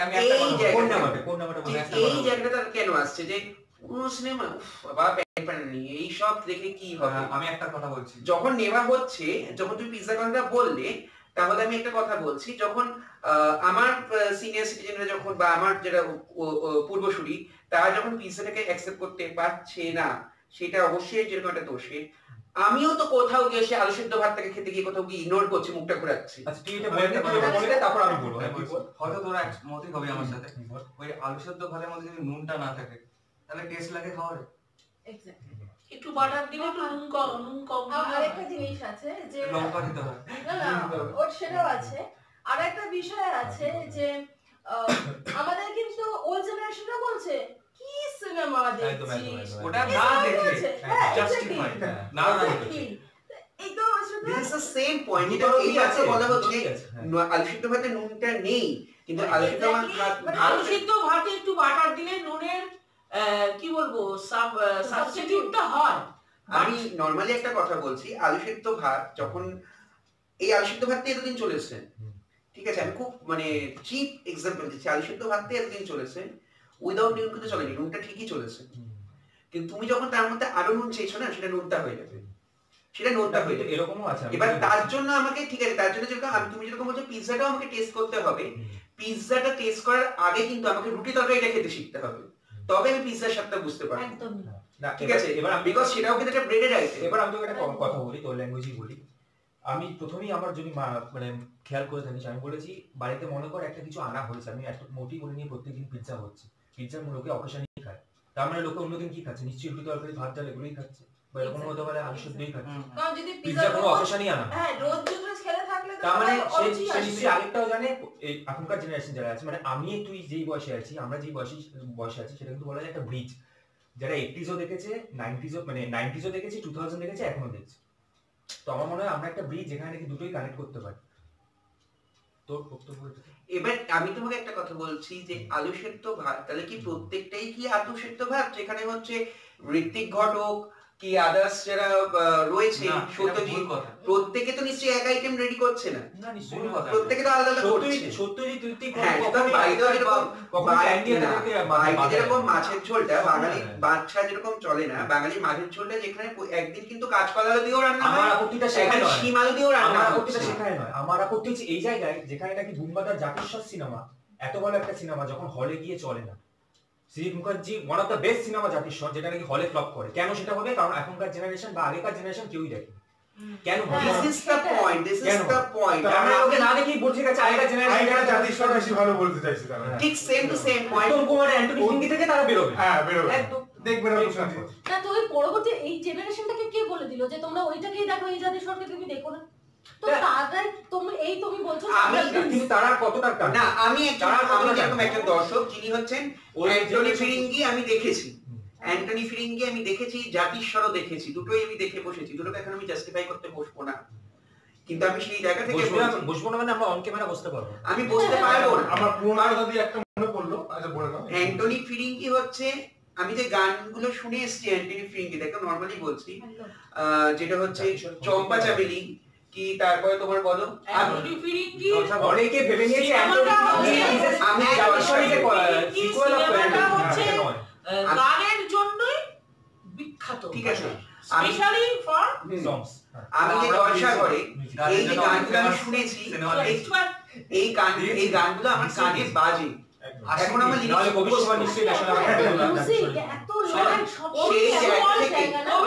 একটা এই জায়গাটা তারা কেন আসছে যে পুরোনো সিনেমা বাবা প্যানপ্যানানি এইসব দেখে কি হবে? আমি একটা কথা বলছি, যখন নেওয়া হচ্ছে, যখন তুমি পিৎজা কথাটা বললে, তাহলে আমি একটা কথা বলছি, যখন আমার সিনিয়র সিটিজেনরা যখন বা আমার যারা পূর্বসূরি তারা যখন পিৎজাটাকে অ্যাকসেপ্ট করতে পারছে না, সেটা অবশ্যই যেরকম একটা দোষে। আমিও তো কোথাও গিয়ে সে আলু সেদ্ধ ভাতটাকে খেতে গিয়ে কোথাও গিয়ে ইগনোর করছি, মুখটা ঘোরাচ্ছি। আচ্ছা তুই এটা বললে তারপর আমি বলবো। হয়তো তোরা একমতই হবে আমার সাথে, ওই আলু সেদ্ধ ভাতের মধ্যে যদি নুনটা না থাকে তাহলে টেস্ট লাগে খাওয়ার। এক্স্যাক্টলি। একটু বাটার দিলে একটু নুন কম আরেকটা জিনিস আছে যে লঙ্কা দিতে হয়। না ওর সেটাও আছে। আর একটা বিষয় আছে যে আমাদের কিন্তু ওল্ড জেনারেশনরা বলছে কি সিনেমা দেখছিস, ওটা না দেখে জাস্টিফাই না দেখি এই তো This is the same point, এটা এই আছে বলা হচ্ছে আলু সেদ্ধ ভাতে নুনটা নেই, কিন্তু আলু সেদ্ধ আলু সিদ্ধ ভাতে একটু বাটার দিলে নুনের কি বলবো সাবস্টিটিউটটা হয়। আমি নরমালি একটা কথা বলছি, আলু সেদ্ধ ভাত যখন এই আলু সেদ্ধ ভাত এতদিন চলেছে, ঠিক আছে, আমি খুব মানে চিপ এক্সাম্পল দিচ্ছি, আলু সেদ্ধ ভাত এতদিন চলেছে, উইদাউট নুন কিন্তু চলেনি, নুনটা ঠিকই চলেছে, কিন্তু তুমি যখন তার মধ্যে আরো নুন চেয়েছো না, সেটা নুনটা হয়ে যাবে, সেটা নোনটা হয়ে যাবে। এরকমও আছে। এবার তার জন্য আমাকে ঠিক আছে, তার জন্য যেরকম আমি তুমি যেরকম বলছো পিৎজাটাও আমাকে টেস্ট করতে হবে, পিৎজাটা টেস্ট করার আগে কিন্তু আমাকে রুটি তরকারিটা খেতে শিখতে হবে, তবে আমি পিৎজার স্বাদটা বুঝতে পারবো। একদম না ঠিক আছে, এবার বিকজ সেটাও কিন্তু একটা ব্রেডের আইটেম। এবার আমি তোকে একটা কথা বলি, তোর ল্যাঙ্গুয়েজই বলি। আমি প্রথমেই আমার যদি মানে খেয়াল করে থাকিস, আমি বলেছি বাড়িতে মনে কর একটা কিছু আনা হয়েছে, আমি একটা মোটি করে নিয়ে প্রত্যেকদিন পিৎজা হচ্ছে, পিৎজার লোকে অকেশনই খায়, তার মানে লোকে অন্যদিন কি খাচ্ছে, নিশ্চয়ই রুটি তরকারি ভাত ডাল এগুলোই খাচ্ছে, বা এরকম হতে পারে আলু সেদ্ধই খাচ্ছে, কারণ যদি পিৎজা কোনো অকেশনই আনা। হ্যাঁ রোজ রোজ খেলে থাকলে তো তার মানে অরুচি সে আসবে। নিশ্চয়ই আরেকটাও জানে, এই এখনকার জেনারেশন যারা আছে, মানে আমি তুই যেই বয়সে আছি, আমরা যেই বয়সে আছি, সেটা কিন্তু বলা যায় একটা ব্রিজ, যারা 80sও দেখেছে, 90sও মানে 90sও দেখেছে, 2000 দেখেছে, এখনো দেখছে। তো আমার মনে হয় আমরা একটা ব্রিজ যেখানে নাকি দুটোই কানেক্ট করতে পারি। তোর বক্তব্য। এবার আমি তোমাকে একটা কথা বলছি যে আলু সেদ্ধ ভাত, তাহলে কি প্রত্যেকটাই কি আলু সেদ্ধ ভাত, যেখানে হচ্ছে ঋত্বিক ঘটক কি আদার্স যারা রয়েছে সত্যজিৎ, প্রত্যেকে তো নিশ্চয়ই এক আইটেম রেডি করছে না, না নিশ্চয়ই কথা, প্রত্যেকে তো আলাদা আলাদা করছে। সত্যজিৎ ঋত্বিক হ্যাঁ, যেরকম মাছের ঝোলটা বাঙালি বাচ্চা যেরকম চলে না, বাঙালি মাছের ঝোলটা যেখানে একদিন কিন্তু কাঁচকলা আলু দিয়েও রান্না হয়, আমার আপত্তিটা সেখানে নয়, শিম আলু দিয়েও রান্না আমার হয়, আপত্তিটা সেখানে নয়, আমার আপত্তি হচ্ছে এই জায়গায় যেখানে নাকি বুম্বাদার জাতিস্বর সিনেমা, এত বড় একটা সিনেমা যখন হলে গিয়ে চলে না, Srijit Mukherjee one of the best cinema Jatiswar, যেটা নাকি হলে ফ্লপ করে, কেন সেটা হবে? কারণ এখনকার জেনারেশন বা আগেকার জেনারেশন কেউই দেখে কেন? This is the point, this is the point. আমরা ওকে না দেখি বলছি কাছে আগেকার জেনারেশন জাতিস্বর বেশি ভালো বলতে চাইছি তারা। ঠিক same to same point. Uttam Kumar Antony Firingee থেকে তারা বেরোবে, হ্যাঁ বেরোবে, একদম দেখবে না না তো ওই পরবর্তী এই জেনারেশনটাকে কে বলে দিল যে তোমরা ওইটাকেই দেখো, এই জাতিস্বরকে তুমি দেখো না? তো তারাই তুমি বলছো কিন্তু তারা কতটা কাজ না, আমি যেরকম একজন দর্শক যিনি হচ্ছেন অ্যান্টনি ফিরিঙ্গি আমি দেখেছি, অ্যান্টনি ফিরিঙ্গি আমি দেখেছি, জাতিস্বরও দেখেছি, দুটোই আমি দেখে বসেছি, দুটোকে এখন আমি জাস্টিফাই করতে বসবো না, কিন্তু আমি সেই জায়গা থেকে বসবো না, মানে আমরা অন ক্যামেরা বসতে পারবো, আমি বসতে পারবো না। আমার পুরনো কথা দিয়ে একটা মনে পড়লো, আচ্ছা বলে দাও। অ্যান্টনি ফিরিঙ্গি হচ্ছে, আমি যে গানগুলো শুনে এসেছি অ্যান্টনি ফিরিঙ্গি দেখো নরমালি বলছি, যেটা হচ্ছে চম্পা চামেলি কি, তারপরে তোমার বলো অ্যান্টনি ফিরিঙ্গি, অনেকে ভেবে নিয়েছে আমি সিনেমাটা হচ্ছে গানের জন্যই বিখ্যাত, ঠিক আছে, স্পেশালি ফর সংস। আমি যে জলসা করে এই যে গানগুলো আমি শুনেছি, এই গানগুলো আমার কানে বাজে, এখন আমার নাহলে ভবিষ্যৎ নিশ্চয়ই ন্যাশনাল এত লাইন সব সেই জায়গা থেকে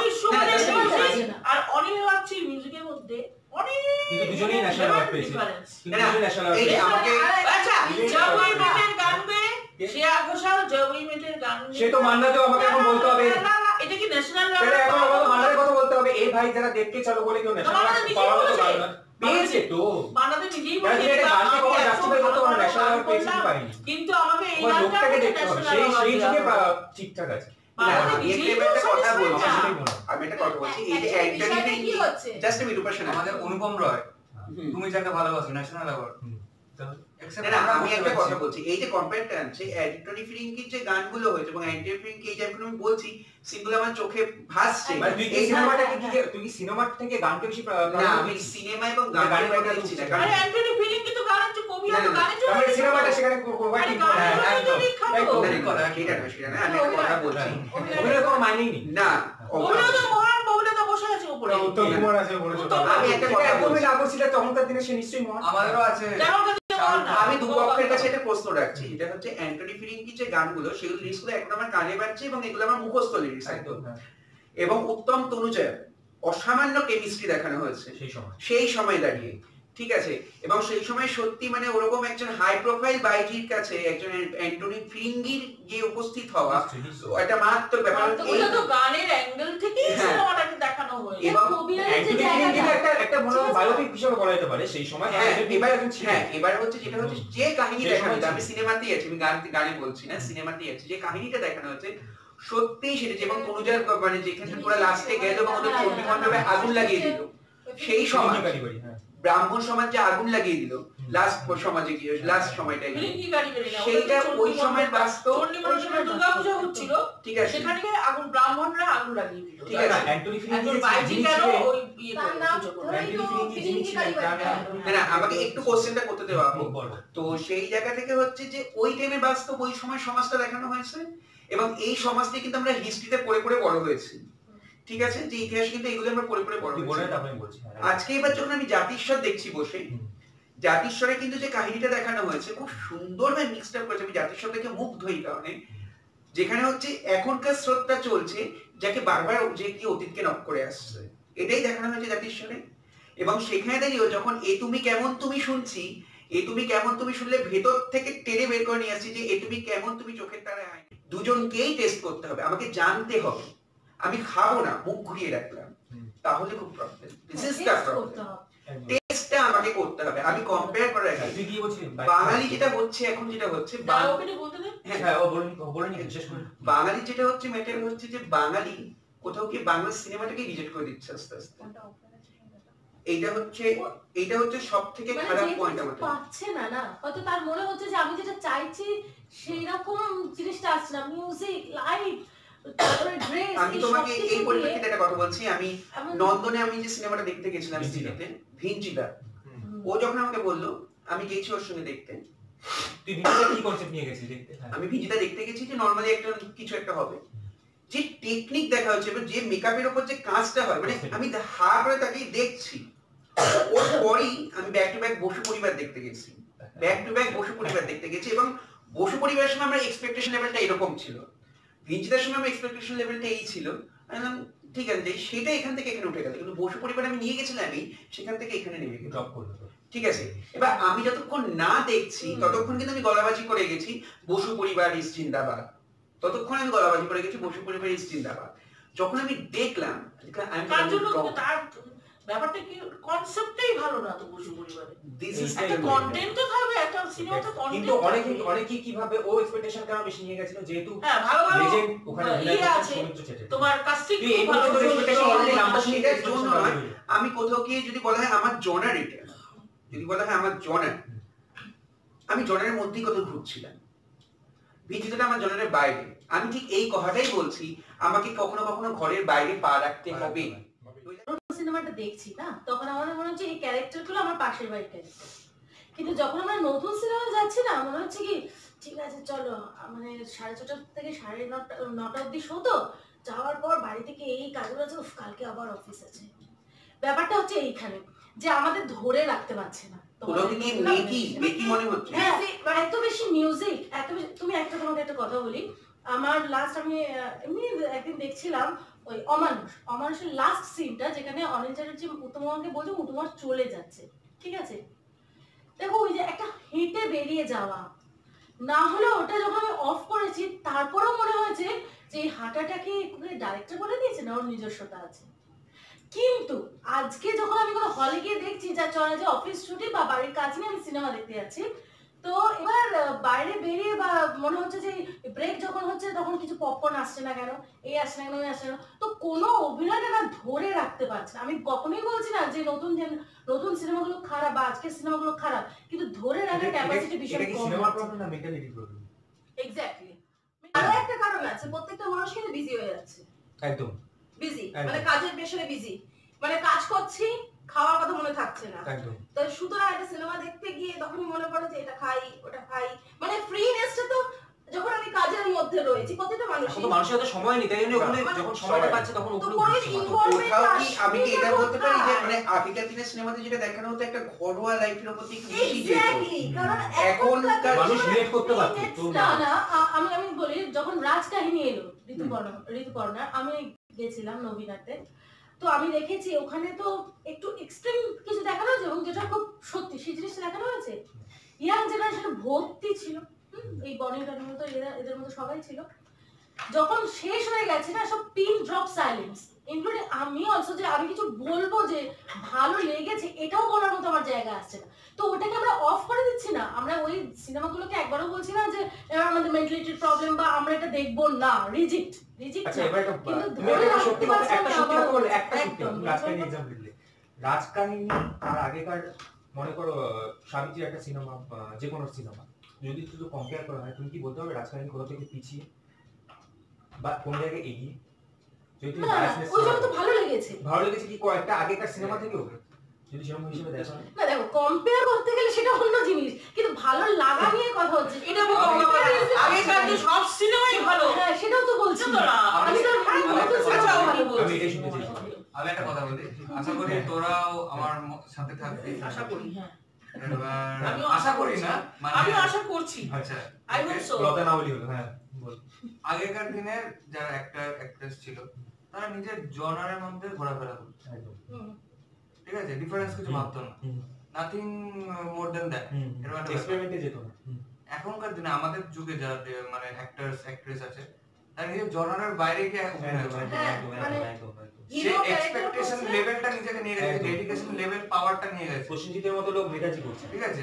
আর অনিল বাগচির মিউজিকের মধ্যে অনেক কিন্তু দুজনেই ন্যাশনাল অ্যাওয়ার্ড পেয়েছে, কিন্তু দুজনেই ন্যাশনাল এই অ্যাওয়ার্ড আমাকে আচ্ছা জব উই মেটের গান গায়ে শ্রেয়া ঘোষাল জব উই মেটের গান, সে তো মান্নাতেও আমাকে এখন বলতে হবে, এটা কি ন্যাশনাল তাহলে এখন আমাকে মান্নাতের কথা বলতে হবে, এই ভাই যারা দেখতে চলো বলে কেউ ন্যাশনাল অ্যাওয়ার্ড পাওয়ার মতো গান না পেয়েছে, তো মান্নাতে নিজেই বলছে এটা গানকে কখনো জাস্টিফাই করতে পারে ন্যাশনাল অ্যাওয়ার্ড পেয়েছে কি পারেনি, কিন্তু আমাকে এই লোকটাকে গানটা দেখতে হবে, সেই যুগে ঠিকঠাক আছে। আমি একটা কথা বলছি, এই যে অ্যান্টনি জাস্ট আমি রূপাশন আমাদের অনুপম রয় তুমি যাকে ভালোবাসো ন্যাশনাল অ্যাওয়ার্ড আমি একটা কথা বলছি, এই যে কম্পেয়ারটা আনছে অ্যান্টনি ফ্রিঙ্কির যে গানগুলো হয়েছে এবং অ্যান্টনি ফ্রিঙ্কি এই যে এখন আমি বলছি সিম্পল আমার চোখে ভাসছে। এই সিনেমাটা তুই কি সিনেমা থেকে গানকে বেশি না, আমি সিনেমা এবং গানের কথা বলছি না, কারণ অ্যান্টনি ফ্রিঙ্কি তো গানের যে কবি আর গানের জন্য আমরা সিনেমাটা সেখানে প্রোভাইড করে সেটা না, আমি একটা কথা বলছি ওগুলোর কোনো মানেই নেই না, ওগুলো তো মহান বলে তো বসে আছে উপরে। উত্তম কুমার আছে বলেছো, আমি একটা কথা একদমই বলছি, না বলছি তখনকার দিনে সে নিশ্চয়ই মহান। আমাদেরও আছে। আমি দুপক্ষের কাছে একটা প্রশ্ন রাখছি, এটা হচ্ছে অ্যান্টনি ফ্রিঙ্কি যে গানগুলো সেগুলো লিরিক্সগুলো এখন আমার কানে বাজছে এবং এগুলো আমার মুখস্থ লিরিক্স একদম, এবং উত্তম তনুজা অসামান্য কেমিস্ট্রি দেখানো হয়েছে সেই সময় দাঁড়িয়ে, ঠিক আছে, এবং সেই সময় সত্যি মানে ওরকম একজন হাই প্রোফাইল বাইজির কাছে একজন অ্যান্টনি ফ্রিঙ্গির যে উপস্থিত হওয়া একটা মারাত্মক ব্যাপার। ওটা তো গানের অ্যাঙ্গেল থেকে সিনেমাটাকে দেখানো হয়েছে এবং একটা মনে হয় বায়োপিক হিসেবে বলা যেতে পারে সেই সময়। এবার হচ্ছে যেটা হচ্ছে যে কাহিনী দেখানো হচ্ছে, আমি সিনেমাতেই আছি, আমি গানে বলছি না, সিনেমাতেই আছি, যে কাহিনীটা দেখানো হচ্ছে সত্যি সেটা, এবং তনুজার মানে যেখানে পুরো লাস্টে গেল এবং ওদের চণ্ডী মণ্ডপে আগুন লাগিয়ে দিল, সেই সময় ব্রাহ্মণ সমাজ যে আগুন লাগিয়ে দিল লাস্ট সমাজে গিয়ে লাস্ট সময়টা সেইটা ওই সময় বাস্তব দুর্গাপূজা হচ্ছিল, ঠিক আছে, সেখানে আগুন ব্রাহ্মণরা আগুন লাগিয়ে দিল, ঠিক আছে, অ্যান্টনি ফ্রিঙ্কি বাইজি কেন ওই না আমাকে একটু কোশ্চেনটা করতে দেওয়া হোক। তো সেই জায়গা থেকে হচ্ছে যে ওই টাইমে বাস্তব ওই সময় সমাজটা দেখানো হয়েছে এবং এই সমাজটা কিন্তু আমরা হিস্ট্রিতে পড়ে পড়ে বড় হয়েছি, ঠিক আছে, যে ইতিহাস কিন্তু এগুলো আমরা পড়ে পড়ে বড় হয়েছি। আজকে এবার যখন আমি জাতিস্বর দেখছি বসে, জাতিস্বরে কিন্তু যে কাহিনীটা দেখানো হয়েছে খুব সুন্দরভাবে মিক্সড আপ করেছে, আমি জাতিস্বর থেকে মুগ্ধ এই কারণে, যেখানে হচ্ছে এখনকার স্রোতটা চলছে যাকে বারবার যে কি অতীতকে নক করে আসছে, এটাই দেখানো হয়েছে জাতিস্বরে। এবং সেখানে দাঁড়িয়েও যখন এ তুমি কেমন তুমি শুনছি, এ তুমি কেমন তুমি শুনলে ভেতর থেকে টেনে বের করে নিয়ে আসছি যে এ তুমি কেমন তুমি চোখের তারায় আয়, দুজনকেই টেস্ট করতে হবে, আমাকে জানতে হবে, আমি খাবো না মুখ ঘুরিয়ে রাখলাম, তাহলে খুব problem, this is the problem, টেস্টটা আমাকে করতে হবে। আমি কম্পেয়ার করে রাখি, তুই কি বলছিস বাঙালি যেটা হচ্ছে এখন যেটা হচ্ছে বাঙালি যেটা হচ্ছে ম্যাটার হচ্ছে যে বাঙালি কোথাও কি বাংলা সিনেমাটাকে রিজেক্ট করে দিচ্ছে আস্তে আস্তে, এইটা হচ্ছে সবথেকে খারাপ পয়েন্ট আমাদের পাচ্ছে না, হয়তো তার মনে হচ্ছে যে আমি যেটা চাইছি সেই রকম জিনিসটা আসছে না, মিউজিক লাইভ আমি তোমাকে এই পরিপ্রেক্ষিতে একটা কথা বলছি, আমি নন্দনে আমি যে সিনেমাটা দেখতে গেছিলাম সিনেমাতে ভিঞ্চিদা, ও যখন আমাকে বললো আমি গেছি ওর সঙ্গে দেখতে, তুই ভিঞ্চিদা কি কনসেপ্ট নিয়ে গেছিস দেখতে? আমি ভিঞ্চিদা দেখতে গেছি যে নরমালি একটা কিছু একটা হবে, যে টেকনিক দেখা হচ্ছে যে মেকআপের উপর যে কাজটা হয়, মানে আমি হা করে তাকে দেখছি, ওর পরেই আমি ব্যাক টু ব্যাক বসু পরিবার দেখতে গেছি, এবং বসু পরিবারের সময় আমার এক্সপেকটেশন লেভেলটা এরকম ছিল, ভিঞ্চিদার সময় আমার এক্সপেকটেশন লেভেলটা এই ছিল, ঠিক আছে সেটা এখান থেকে এখানে উঠে গেল, কিন্তু বসু পরিবার আমি নিয়ে গেছিলাম আমি সেখান থেকে এখানে নেমে গেল, ঠিক আছে। এবার আমি যতক্ষণ না দেখছি ততক্ষণ কিন্তু আমি গলাবাজি করে গেছি বসু পরিবার ইজ জিন্দাবাদ, ততক্ষণ আমি গলাবাজি করে গেছি বসু পরিবার ইজ জিন্দাবাদ। যখন আমি দেখলাম ব্যাপারটা কি কনসেপ্টটাই ভালো না তো বসু পরিবারে, একটা কন্টেন্ট তো থাকবে, একটা সিনেমাতে কন্টেন্ট, কিন্তু অনেকেই কিভাবে ও এক্সপেকটেশন কারণ বেশি নিয়ে গেছিল, যেহেতু হ্যাঁ ভালো লেজেন্ড ওখানে আছে তোমার কাস্টিং খুব ভালো, সেটার জন্য নয়, আমি কোথাও গিয়ে যদি বলা হয় আমার জনার এটা, যদি বলা হয় আমার জনার, আমি জনারের মধ্যেই কোথাও ঘুরছিলাম, ভিজিটাটা আমার জনারের বাইরে, আমি ঠিক এই কথাটাই বলছি, আমাকে কখনো কখনো ঘরের বাইরে পা রাখতে হবে। সিনেমাটা দেখছি না তখন আমার মনে হচ্ছে এই ক্যারেক্টারগুলো আমার পাশের বাড়ির ক্যারেক্টার, কিন্তু যখন আমরা নতুন সিনেমা যাচ্ছি না মনে হচ্ছে কি ঠিক আছে চলো মানে 6:30 থেকে 9:30 অব্দি শো, তো যাওয়ার পর বাড়ি থেকে এই কাজগুলো আছে, কালকে আবার অফিস আছে, ব্যাপারটা হচ্ছে এইখানে যে আমাদের ধরে রাখতে পারছে না, এত বেশি মিউজিক, এত বেশি। তুমি তোমাকে একটা কথা বলি, আমার লাস্ট আমি এমনি একদিন দেখছিলাম ওই অমানুষের লাস্ট সিনটা, যেখানে অনিল চ্যাটার্জি উত্তমাকে বলছে উত্তমা চলে যাচ্ছে, ঠিক আছে, দেখো ওই যে একটা হেঁটে বেরিয়ে যাওয়া, না হলে ওটা যখন আমি অফ করেছি তারপরেও মনে হয়েছে যে এই হাঁটাটা কি ডাইরেক্টর বলে দিয়েছে না ওর নিজস্বতা আছে, কিন্তু আজকে যখন আমি কোনো হলে গিয়ে দেখছি যা চলে যে অফিস ছুটি বা বাড়ির কাজ নিয়ে আমি সিনেমা দেখতে যাচ্ছি, তো এবার বাইরে বেরিয়ে বা মনে হচ্ছে যে ব্রেক যখন হচ্ছে তখন কিছু পপকর্ন আসছে না কেন, এই আসছে না কেন, ওই আসছে না, তো কোনো অভিনয়টা না ধরে রাখতে পারছে না। আমি কখনোই বলছি না যে নতুন সিনেমাগুলো খারাপ বা আজকের সিনেমাগুলো খারাপ, কিন্তু ধরে রাখার ক্যাপাসিটি ভীষণ এটা কি কম। সিনেমার প্রবলেম না মেন্টালিটি প্রবলেম? এক্স্যাক্টলি। আরো একটা কারণ আছে, প্রত্যেকটা মানুষ কিন্তু বিজি হয়ে যাচ্ছে, একদম বিজি, একদম। মানে কাজের প্রেসারে বিজি, মানে কাজ করছি খাওয়ার কথা মনে থাকছে না। একদম তো সুতরাং একটা সিনেমা দেখতে গিয়ে তখনই মনে পড়ে যে এটা খাই ওটা খাই, মানে ফ্রিনেসটা তো যখন আমি কাজের মধ্যে রয়েছি প্রত্যেকটা মানুষ এখন তো মানুষের হাতে সময় নেই, তাই জন্য ওগুলো যখন সময়টা পাচ্ছে তখন তো ওগুলো কোনো ঘুরছে মাথায়। ইনভলভমেন্ট কোথাও কি আমি কি এটা বলতে পারি যে মানে আগেকার দিনের সিনেমাতে যেটা দেখানো হতো একটা ঘরোয়া লাইফের উপর থেকে বেশি যেত। এক্স্যাক্টলি, কারণ এখনকার মানুষ রিলেট করতে পারছে তো না না আমি বলি যখন রাজকাহিনী এলো ঋতুপর্ণা আমি গেছিলাম নবীনাতে, তো আমি দেখেছি ওখানে তো একটু এক্সট্রিম কিছু দেখানো হয়েছে এবং যেটা খুব সত্যি সেই জিনিসটা দেখানো হয়েছে। ইয়াং জেনারেশন ভর্তি ছিল, এই বনিটার মতো এদের মতো সবাই ছিল। যখন শেষ হয়ে গেছে না সব পিন ড্রপ সাইলেন্স, ইনক্লুডিং আমি অলসো, যে আমি কিছু বলবো যে ভালো লেগেছে এটাও বলার মতো আমার জায়গা আসছে না। তো ওটাকে আমরা অফ করে দিচ্ছি না, আমরা ওই সিনেমাগুলোকে একবারও বলছি না যে আমাদের মেন্টালিটির প্রবলেম বা আমরা এটা দেখবো না, রিজেক্ট আচ্ছা এবার একটা কিন্তু তুমি একটা সত্যি কথা, একটা সত্যি কথা বলে, একটা সত্যি একদম, কথা, রাজকাহিনী এক্সাম্পল দিলে, রাজকাহিনী আর আগেকার মনে করো সাবিত্রী একটা সিনেমা, যে কোনো সিনেমা যদি শুধু কম্পেয়ার করা হয়, তুমি কি বলতে পারবে রাজকাহিনী কোথা থেকে পিছিয়ে বা কোন জায়গায় এগিয়ে? যদি না ওই জন্য তো ভালো লেগেছে। ভালো লেগেছে কি কয়েকটা আগেকার সিনেমা থেকেও যদি সেরকম হিসেবে দেখা হয়? না দেখো কম্পেয়ার করতে গেলে সেটা অন্য জিনিস, কিন্তু ভালো লাগা নিয়ে কথা হচ্ছে, এটা আগেকার যে সব সিনেমাই ভালো। হ্যাঁ সেটাও তো বলছি তো না, আমি তো ভাই নতুন সিনেমা ভালো বলছি। আমি এটাই শুনতে চাইছি। আমি একটা কথা বলি, আশা করি তোরাও আমার সাথে থাকবি। আশা করি, হ্যাঁ এবার আমিও আশা করি না, আমিও আশা করছি। আচ্ছা I hope so. লতা না বলি হলো, হ্যাঁ বল। আগেকার দিনের যারা অ্যাক্টর অ্যাক্ট্রেস ছিল তারা নিজের জনারের মধ্যে ঘোরাফেরা করতো, একদম ঠিক আছে, ডিফারেন্স কিছু ভাবতো না, নাথিং মোর দেন দ্যাট, এরকম একটা ব্যাপার। এক্সপেরিমেন্টে যেত না। এখনকার দিনে আমাদের যুগে যারা মানে অ্যাক্টরস অ্যাক্ট্রেস আছে তারা নিজের জনারের বাইরে গিয়ে অভিনয় করে। সে এক্সপেকটেশন লেভেলটা নিজেকে নিয়ে গেছে, ডেডিকেশন লেভেল পাওয়ারটা নিয়ে গেছে, প্রসেনজিতের মতো লোক মেজাজি করছে, ঠিক আছে,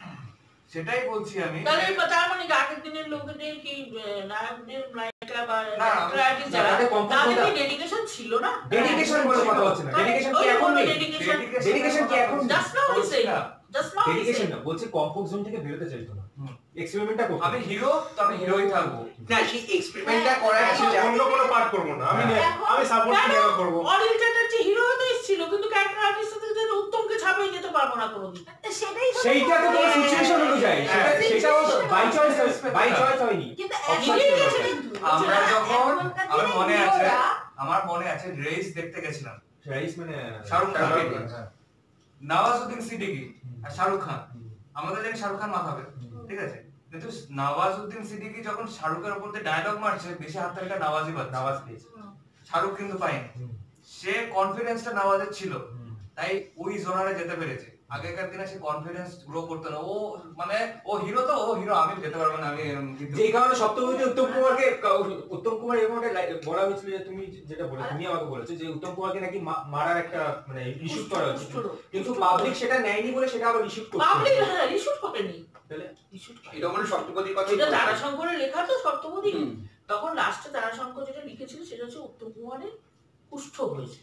সেটাই বলছি আমি। তাহলে তার মানে কি আগের দিনের লোকদের কি নায়কদের নায়িকা বা না, actor artist যারা তাদের comfort তাদের কি zone- ডেডিকেশন ছিল না? ডেডিকেশন বলে কথা হচ্ছে না, ডেডিকেশন কি এখন নেই? ডেডিকেশন কি এখন নেই? Just now I say, just now I dedication say. না, বলছে কমফোর্ট জোন থেকে বেরোতে চাইতো না, এক্সপেরিমেন্টটা করতে। আমি হিরো, তো আমি হিরোই থাকবো। না সেই এক্সপেরিমেন্টটা করার হ্যাঁ, কিছু অন্য কোনো পার্ট করবো না, আমি সাপোর্ট কেন? কিভাবে করবো? অনিল চ্যাটার্জি হিরো তো ছিল, কিন্তু ক্যারেক্টার আর্টিস্টদের জন্য উত্তমকে ছাপিয়ে যেতে পারবো না কোনোদিন। সেটাই তো সেইটা তো তোমার সিচুয়েশন অনুযায়ী, সেটাও বাই চয়েস হয়নি। কিন্তু মিলিয়ে গেছে কিন্তু। আমরা যখন এখনকার আমার দিনে মনে আছে, হিরোরা- আমার মনে আছে রেস দেখতে গেছিলাম, রাইস মানে শাহরুখ খান, হ্যাঁ। নওয়াজউদ্দিন সিদ্দিকী আর শাহরুখ খান। আমাদের জানি শাহরুখ খান মাথাবে, ঠিক আছে, কিন্তু নওয়াজউদ্দিন সিদ্দিকী যখন শাহরুখের উপর দিয়ে ডায়লগ মারছে, বেশি হাত তালিটা নওয়াজই পাচ্ছে, নামাজ পেয়েছে। শাহরুখ কিন্তু পায়নি। সে কনফিডেন্সটা নওয়াজের ছিল, তাই ওই জোনারে যেতে পেরেছে। আগেকার দিনে সে কনফিডেন্স গ্রো করতো না, ও মানে ও হিরো, তো ও হিরো, আমি যেতে পারবো না, আমি যেই কারণে সপ্তমীতে উত্তম কুমার এরকম একটা বলা হয়েছিল যে তুমি যেটা বলে, তুমি আমাকে বলেছো যে উত্তম কুমারকে নাকি মারার একটা মানে ইস্যু করা হয়েছিল, কিন্তু পাবলিক সেটা নেয়নি বলে সেটা আবার ইস্যু করছে। পাবলিক হ্যাঁ রিশুট করেনি, তাহলে রিশুট এটা মানে সপ্তপদীর কথা এটা তারাশঙ্করের লেখা তো সপ্তপদী। তখন লাস্টে তারাশঙ্কর যেটা লিখেছিল সেটা হচ্ছে উত্তম কুমারের কুষ্ঠ হয়েছে।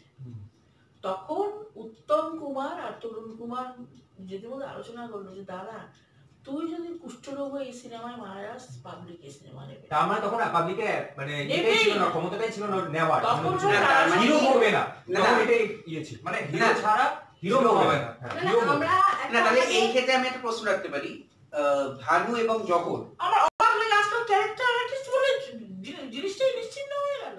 তখন উত্তম কুমার আর তরুণ কুমার নিজেদের মধ্যে আলোচনা করলো যে দাদা তুই যদি কুষ্ঠরোগ হয়ে এই সিনেমায় মারা যাস, পাবলিক এই সিনেমা নেবে। তার মানে তখন পাবলিকে মানে এটাই ছিল না, ক্ষমতাটাই ছিল না নেওয়ার, তখন হিরো করবে না, না, তখন এটাই ইয়ে ছিল, মানে হিরো ছাড়া হিরো হবে না। আমরা না তাহলে এই ক্ষেত্রে আমি একটা প্রশ্ন রাখতে পারি, ভানু এবং জগৎ আমার অবাক লাগে আজকাল ক্যারেক্টার আর্টিস্ট বলে জিনিসটাই নিশ্চিন্ন হয়ে গেল।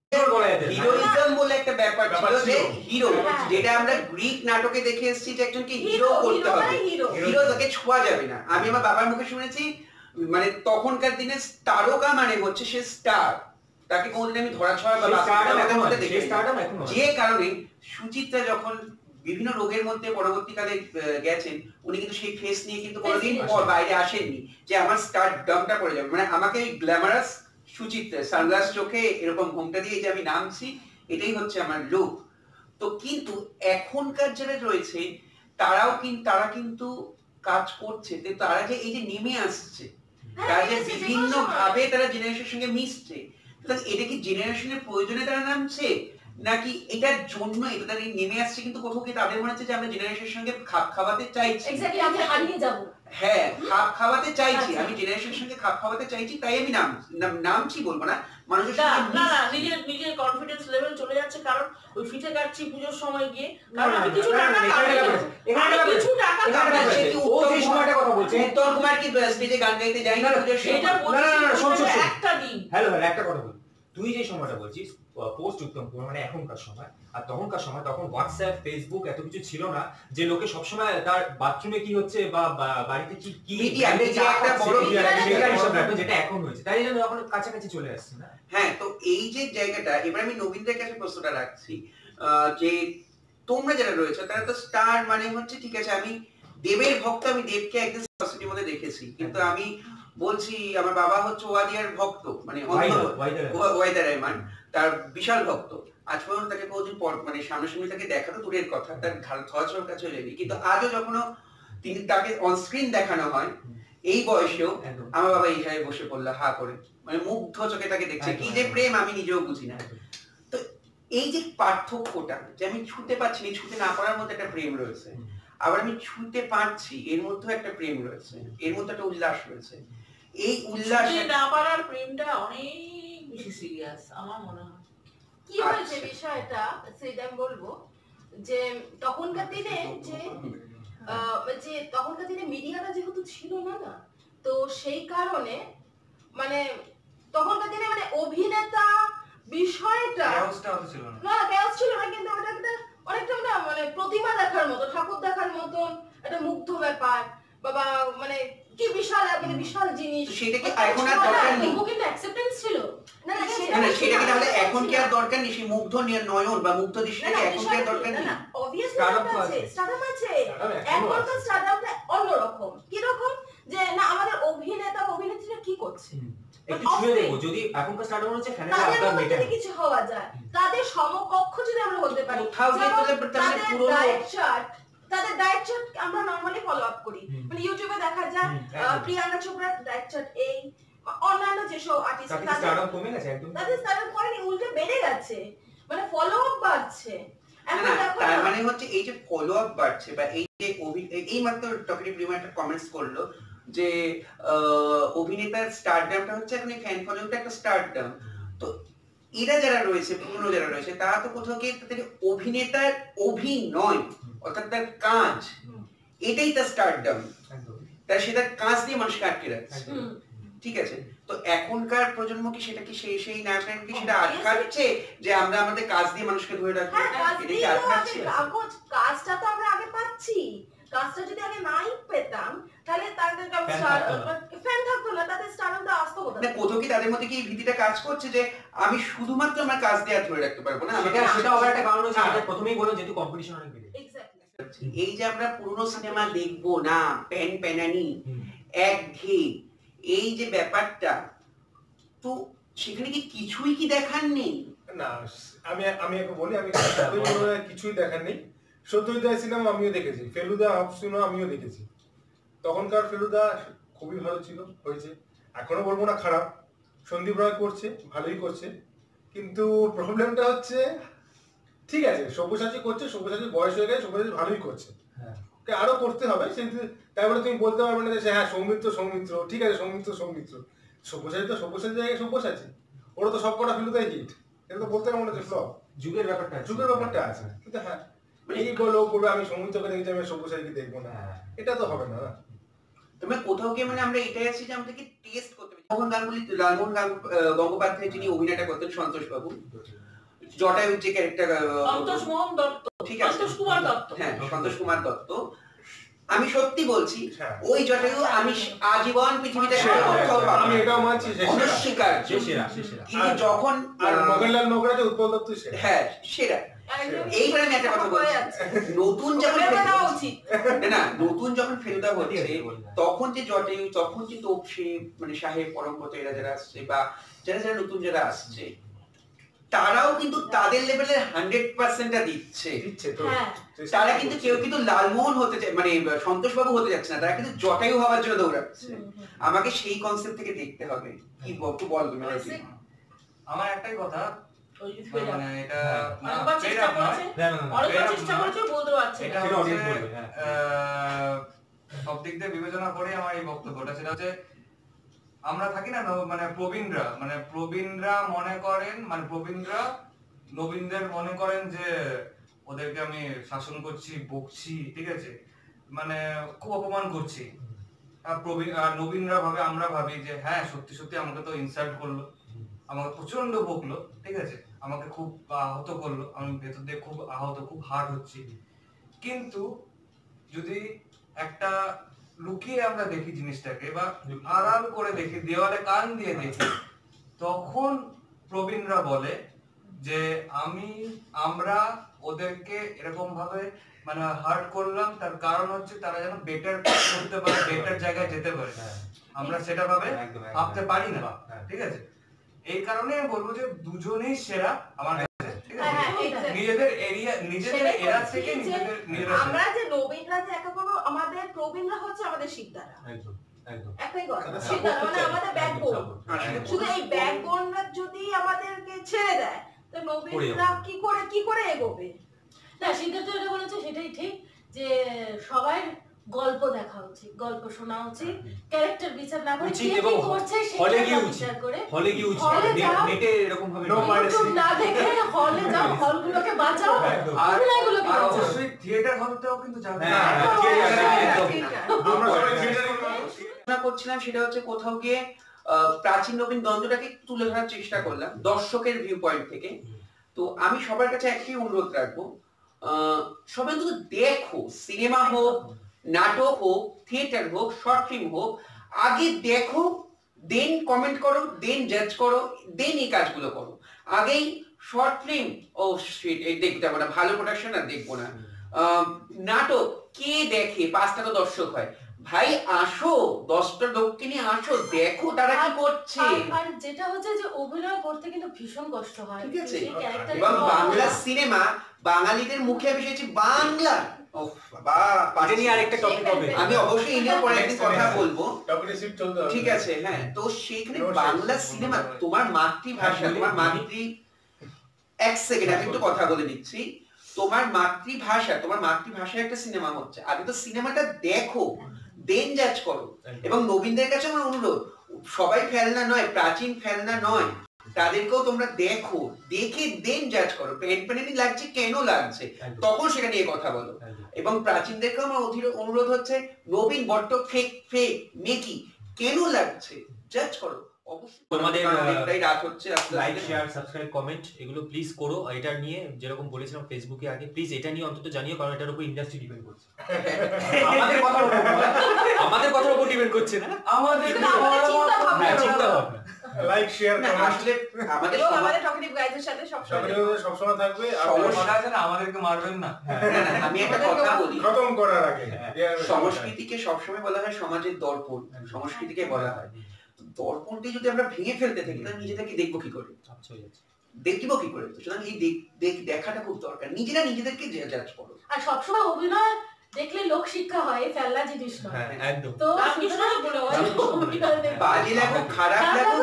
হিরোইজম বলে একটা ব্যাপার ছিল যে হিরো, হ্যাঁ। যেটা আমরা গ্রিক নাটকে দেখে এসেছি যে একজনকে হিরো করতে হবে, হিরো হিরো তাকে ছোঁয়া যাবে না। আমি আমার বাবার মুখে শুনেছি মানে তখনকার দিনে তারকা মানে হচ্ছে সে স্টার, তাকে কোনদিন আমি ধরা ছোঁয়া বা বাস্তবতার মধ্যে দেখি না। যে কারণে সুচিত্রা যখন বিভিন্ন রোগের মধ্যে পরবর্তীকালে গেছেন, উনি কিন্তু সেই ফেস নিয়ে কিন্তু কোনোদিন বাইরে আসেননি যে আমার স্টার ডামটা পড়ে যাবে, মানে আমাকে গ্ল্যামারাস সুচিত্রা সানগ্লাস চোখে এরকম ঘোমটা দিয়ে যে আমি নামছি, এটাই হচ্ছে আমার লুক। তো কিন্তু এখনকার যারা রয়েছে তারা কিন্তু কাজ করছে, তো তারা যে এই যে নেমে আসছে, তারা যে বিভিন্ন ভাবে তারা জেনারেশনের সঙ্গে মিশছে, এটা কি জেনারেশনের প্রয়োজনে তারা নামছে, নাকি এটার জন্য এটা তারা নেমে আসছে, কিন্তু কোথাও কি তাদের মনে হচ্ছে যে আমরা জেনারেশনের সঙ্গে খাপ খাওয়াতে চাইছি, এক্স্যাক্টলি আমি হারিয়ে যাব, হ্যাঁ খাপ খাওয়াতে চাইছি, আমি জেনারেশনের সঙ্গে খাপ খাওয়াতে চাইছি, তাই আমি নামছি বলবো না, মানুষের সঙ্গে না নিজের কনফিডেন্স লেভেল চলে যাচ্ছে, কারণ ওই ফিতে কাটছি পুজোর সময় গিয়ে, কারণ আমি কিছু টাকা কামাচ্ছি, ও যে সময়টা কথা বলছে, উত্তম কুমার কি স্টেজে গান গাইতে যাই না পুজোর সময়? একটা দিন হ্যালো একটা কথা বল, তুই যে সময়টা বলছিস পোস্ট উত্তম কুমার মানে এখনকার সময়, আর তখনকার সময় তখন হোয়াটসঅ্যাপ ফেসবুক এত কিছু ছিল না, যে লোকে সবসময় তার বাথরুমে কি হচ্ছে বা বাড়িতে কি কি একটা বড় যেটা এখন হয়েছে, তাই জন্য এখন কাছাকাছি চলে আসছে না। হ্যাঁ, তো এই যে জায়গাটা, এবার আমি নবীনদের কাছে প্রশ্নটা রাখছি, যে তোমরা যারা রয়েছে তারা তো স্টার মানে হচ্ছে, ঠিক আছে আমি দেবের ভক্ত, আমি দেবকে একদিন সরস্বতীর মধ্যে দেখেছি, কিন্তু আমি বলছি আমার বাবা হচ্ছে ওয়াদিয়ার ভক্ত, মানে ওয়াইদা রহমান তার বিশাল ভক্ত, আজ পর্যন্ত তাকে কোনোদিন মানে সামনাসামনি তাকে দেখা তো দূরের কথা, তার ধরাছোঁয়ার কাছে যায়নি, কিন্তু আজও যখন তিনি তাকে অনস্ক্রিন দেখানো হয় এই বয়সেও, আমার বাবা এই জায়গায় বসে পড়লো হা করে, মানে মুগ্ধ চোখে তাকে দেখছে, কি যে প্রেম আমি নিজেও বুঝি না। তো এই যে পার্থক্যটা, যে আমি ছুঁতে পারছি না, ছুঁতে না পারার মধ্যে একটা প্রেম রয়েছে, আবার আমি ছুঁতে পারছি এর মধ্যে একটা প্রেম রয়েছে, এর মধ্যে একটা উল্লাস রয়েছে, এই উল্লাস না পারার প্রেমটা অনেক বেশি সিরিয়াস আমার মনে হয়। কি হয়েছে বিষয়টা সেটা আমি বলবো, যে তখনকার দিনে যে তখনকার দিনে মিডিয়াটা যেহেতু ছিল না, তো সেই কারণে মানে তখনকার দিনে মানে অভিনেতা বিষয়টা ছিল না, না কেউ ছিল না, কিন্তু ওটা একটা অনেকটা মানে প্রতিমা দেখার মতো, ঠাকুর দেখার মতন একটা মুগ্ধ ব্যাপার, বাবা মানে কি বিশাল মানে বিশাল জিনিস, সেটা কি এখন আর দরকার নেই, কিন্তু অ্যাকসেপ্টেন্স ছিল না, না সেটা কি তাহলে এখন কি আর দরকার নেই, সেই মুগ্ধ নয়ন বা মুগ্ধ দৃষ্টিটা এখন কি আর দরকার নেই? অবভিয়াসলি স্টারডাম আছে, এখনকার স্টারডামটা অন্যরকম, কি রকম যে না আমাদের অভিনেতা অভিনেত্রীরা কি করছে একটু ছুঁয়ে দেখো, যদি এখনকার স্টারডাম হচ্ছে ফ্যানের আবদার মেটানো, তাদের কিছু হওয়া যায়, তাদের সমকক্ষ যদি আমরা হতে পারি, তাদের ডায়েট চার্ট আমরা নরমালি ফলো আপ করি, মানে ইউটিউবে দেখা যায় প্রিয়াঙ্কা চোপড়ার ডায়েট চার্ট, এই অন্যান্য যেসব আর্টিস্ট তাদের স্টারডাম কমে গেছে, একদম তাদের স্টারডাম করেনি, উল্টে বেড়ে গেছে, মানে ফলো আপ বাড়ছে। এখন দেখো তার মানে হচ্ছে এই যে ফলো আপ বাড়ছে, বা এই যে এই মাত্র টকিং রিমার একটা কমেন্টস করলো যে অভিনেতার স্টারডামটা হচ্ছে এখন এই ফ্যান ফলোইংটা একটা স্টারডাম, তো এরা যারা রয়েছে পুরনো যারা রয়েছে তারা তো কোথাও গিয়ে তাদের অভিনেতার অভিনয় অর্থাৎ তার কাজ, এটাই তার স্টারডাম, তার সেটা কাজ দিয়ে মানুষকে আটকে রাখছে, ঠিক আছে? তো এখনকার প্রজন্ম কি সেটা কি সেই নায়কের কি সেটা আটকাচ্ছে যে আমরা আমাদের কাজ দিয়ে মানুষকে ধরে রাখবো, এটা কি আটকাচ্ছে? কাজটা তো আমরা আগে পাচ্ছি, কাজটা যদি আগে নাই পেতাম তাহলে তাদের ফ্যান থাকতো না, তাদের স্টারডামটা আসতো কোথা থেকে? কোথাও কি তাদের মধ্যে কি ভীতিটা কাজ করছে যে আমি শুধুমাত্র আমার কাজ দিয়ে ধরে রাখতে পারবো না? সেটা আবার একটা কারণ হচ্ছে, এটা প্রথমেই বললাম যেহেতু কম্পিটিশন অনেক বেড়ে গেছে। এক্স্যাক্টলি, এই যে আমরা পুরনো সিনেমা দেখবো না, প্যানানি একঘেয়ে, এই যে ব্যাপারটা, তো সেখানে কি কিছুই কি দেখার নেই? না আমি একটু বলি, আমি কিছুই দেখার নেই। সত্যজিৎ সিনেমা আমিও দেখেছি, ফেলুদা অফ সিনেমা আমিও দেখেছি, তখনকার ফেলুদা খুবই ভালো ছিল, হয়েছে, এখনো বলবো না খারাপ, সন্দীপ রায় করছে ভালোই করছে, কিন্তু প্রবলেমটা হচ্ছে ঠিক আছে সব্যসাচী করছে, সব্যসাচীর বয়স হয়ে গেছে, সব্যসাচী ভালোই করছে, আরো করতে হবে, কিন্তু তাই বলে তুমি বলতে পারবে না যে হ্যাঁ সৌমিত্র ঠিক আছে, সব্যসাচী তো সব্যসাচী জায়গায় সব্যসাচী, ওরা তো সব কটা ফেলুদাই হিট, এটা তো বলতে মনে হচ্ছে ফ্লপ, যুগের ব্যাপারটা আছে, কিন্তু হ্যাঁ এই বলবে আমি সৌমিত্রকে দেখেছি আমি সব্যসাচীকে দেখবো না, এটা তো হবে না। তোমরা কোথাও গিয়ে মানে আমরা এটাই আছি যে আমাদেরকে টেস্ট করতে হবে। লালমোহন গঙ্গোপাধ্যায় যিনি অভিনয়টা করতেন, সন্তোষ বাবু, জটায়ুর যে ক্যারেক্টার, সন্তোষ মোহন দত্ত, ঠিক আছে, সন্তোষ কুমার দত্ত, হ্যাঁ সন্তোষ কুমার দত্ত, আমি সত্যি বলছি ওই জটায়ু আমি আজীবন পৃথিবীতে আমি এটাও মানছি অস্বীকার, কিন্তু যখন মগনলাল মগরাজ উৎপল দত্ত হ্যাঁ সেরা, এইখানে আমি একটা কথা বলছি, নতুন যখন নতুন যখন ফেলুদা হচ্ছে তখন যে জটায়ু, তখন যে তোপসে মানে সাহেব পরমব্রত এরা যারা আসছে, বা যারা নতুন যারা আসছে, তারাও কিন্তু তাদের লেভেলের 100%টা দিচ্ছে। হ্যাঁ তারা কিন্তু কেউ কিন্তু লালমোহন হতে মানে সন্তোষবাবু হতে যাচ্ছে না, তারা কিন্তু জটায়ু হওয়ার জন্য দৌড়াচ্ছে। আমাকে সেই কনসেপ্ট থেকে দেখতে হবে। কি একটু বল তুমি। আমার একটাই কথা, মানে এটা অনেকবার চেষ্টা করেছে, অনেকবার চেষ্টা করেছে, বলতে পারছে না। এটা হচ্ছে সব দিক দিয়ে বিবেচনা করে আমার এই বক্তব্যটা, সেটা হচ্ছে আমরা থাকি না মানে প্রবীণরা মনে করেন, মানে প্রবীণরা নবীনদের মনে করেন যে ওদেরকে আমি শাসন করছি, বকছি, ঠিক আছে, মানে খুব অপমান করছি। আর নবীনরা ভাবে, আমরা ভাবি যে হ্যাঁ সত্যি সত্যি আমাকে তো ইনসাল্ট করলো, আমাকে প্রচন্ড বকলো, ঠিক আছে, আমাকে খুব আহত করলো, আমি ভেতর দিয়ে খুব আহত, খুব হার্ট হচ্ছি। কিন্তু যদি একটা লুকিয়ে আমরা দেখি জিনিসটাকে, বা আড়াল করে দেখি, দেওয়ালে কান দিয়ে দেখি, তখন প্রবীণরা বলে যে আমরা ওদেরকে এরকম ভাবে মানে হার্ট করলাম, তার কারণ হচ্ছে তারা যেন বেটার করতে পারে, বেটার জায়গায় যেতে পারে। আমরা সেটা ভাবে ভাবতে পারি না, ঠিক আছে। এই কারণে বলবো যে দুজনেই সেরা আমার কাছে, ঠিক আছে, নিজেদের এরিয়া, নিজেদের এরা থেকে নিজেরা। আমরা যে নবীনরা যে একা কোনো, আমাদের প্রবীণরা হচ্ছে আমাদের শিকদারা, একদম একদম একটাই কথা, শিকদারা মানে আমাদের ব্যাকবোন। শুধু এই ব্যাকবোনরা যদি আমাদেরকে ছেড়ে দেয়, তো নবীনরা কি করে এগোবে? না, সিদ্ধার্থ যেটা বলেছে সেটাই ঠিক, যে সবাই গল্প দেখা উচিত, গল্প শোনা উচিত, ক্যারেক্টার বিচার না করে কে কি করছে সেটা বিচার করে, হলে গিয়ে উচিত, নেটে এরকম ভাবে ইউটিউব না দেখে হলে যাও, হলগুলোকে বাঁচাও, অভিনয়গুলোকে আর বাঁচাও। অবশ্যই থিয়েটার হলতেও কিন্তু যাবে। আমরা সবাই থিয়েটারে করছিলাম, সেটা হচ্ছে কোথাও গিয়ে প্রাচীন নবীন দ্বন্দ্বটাকে তুলে ধরার চেষ্টা করলাম দর্শকের ভিউ পয়েন্ট থেকে। তো আমি সবার কাছে একটাই অনুরোধ রাখবো, সবাই কিন্তু দেখো, সিনেমা হোক, নাটক হোক, থিয়েটার হোক, শর্ট ফিল্ম হোক, আগে দেখো, দেন কমেন্ট করো, দেন জাজ করো, দেন এই কাজগুলো করো। আগেই শর্ট ফিল্ম ও দেখতে হবে না, ভালো প্রোডাকশন আর দেখবো না। নাটক কে দেখে? 5টা তো দর্শক হয়, ভাই আসো, 10টা লোককে নিয়ে আসো, দেখো তারা কি করছে। আর যেটা হচ্ছে যে অভিনয় করতে কিন্তু ভীষণ কষ্ট হয়, ঠিক আছে। সেই ক্যারেক্টার এবং বাংলা সিনেমা, বাঙালিদের মুখে আমি শুনেছি বাংলা, ওহ বাবা, এটা নিয়ে আরেকটা টপিক হবে, আমি অবশ্যই এই নিয়ে পরে একদিন কথা বলবো, টপিকে শিফট চলতে হবে, ঠিক আছে। হ্যাঁ, তো সেইখানে বাংলা সিনেমা, তোমার মাতৃভাষা, তোমার এক সেকেন্ড আমি একটু কথা বলে নিচ্ছি। তোমার মাতৃভাষায় একটা সিনেমা হচ্ছে, আগে তো সিনেমাটা দেখো, দেন জাজ করো। এবং নবীনদের কাছে আমার অনুরোধ, সবাই ফেলনা নয়, প্রাচীন ফেলনা নয়, তাদেরকেও তোমরা দেখো, দেখে দেন জাজ করো, পেনপেনি লাগছে কেন লাগছে, তখন সেটা নিয়ে কথা বলো। এবং প্রাচীনদেরকেও আমার অনুরোধ হচ্ছে, নবীন বড্ড ফেক মেকি কেন লাগছে, জাজ করো। অবশ্যই তোমাদের অনেকটাই রাত হচ্ছে, লাইক, শেয়ার, সাবস্ক্রাইব, কমেন্ট এগুলো প্লিজ করো। এটা নিয়ে যেরকম বলেছিলাম ফেসবুকে আগে, প্লিজ এটা নিয়ে অন্তত জানিও, কারণ এটার উপর ইন্ডাস্ট্রি ডিপেন্ড করছে। আমাদের কথার উপর ডিপেন্ড করছে না, আমাদের চিন্তা ভাবনা। লাইক, শেয়ার, আসলে আমাদের টকিটিভ গাইজের সাথে সবসময় থাকবে। সমস্যা আছে না, আমাদেরকে মারবেন না। আমি একটা কথা বলি, খতম করার আগে, সংস্কৃতিকে সবসময় বলা হয় সমাজের দর্পণ, সংস্কৃতিকে বলা হয়। দর্পণটি যদি আমরা ভেঙে ফেলতে থাকি, তাহলে নিজেদেরকে দেখবো কি করে, দেখবো কি করে? সুতরাং এই দেখাটা খুব দরকার, নিজেরা নিজেদেরকে জাজ করো। আর সবসময় অভিনয় দেখলে লোক শিক্ষা হয়, ফেলনা জিনিস নয়। একদম। তো বাজে লাগো, খারাপ লাগো,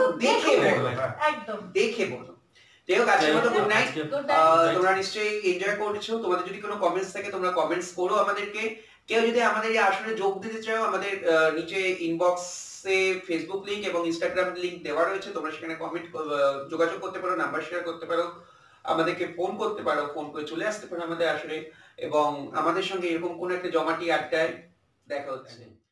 দেখে বলো। যাই হোক, আজকের মতো গুড নাইট। তোমরা নিশ্চয়ই এনজয় করছো। তোমাদের যদি কোনো কমেন্টস থাকে তোমরা কমেন্টস করো আমাদেরকে। কেউ যদি আমাদের এই আসরে যোগ দিতে চাও, আমাদের নিচে ইনবক্সে ফেসবুক লিংক এবং ইনস্টাগ্রাম লিংক দেওয়া রয়েছে, তোমরা সেখানে কমেন্ট যোগাযোগ করতে পারো, নাম্বার শেয়ার করতে পারো, আমাদেরকে ফোন করতে পারো, ফোন করে চলে আসতে পারো আমাদের আসরে, এবং আমাদের সঙ্গে এরকম কোনো একটা জমাটি আড্ডায় দেখা হচ্ছে।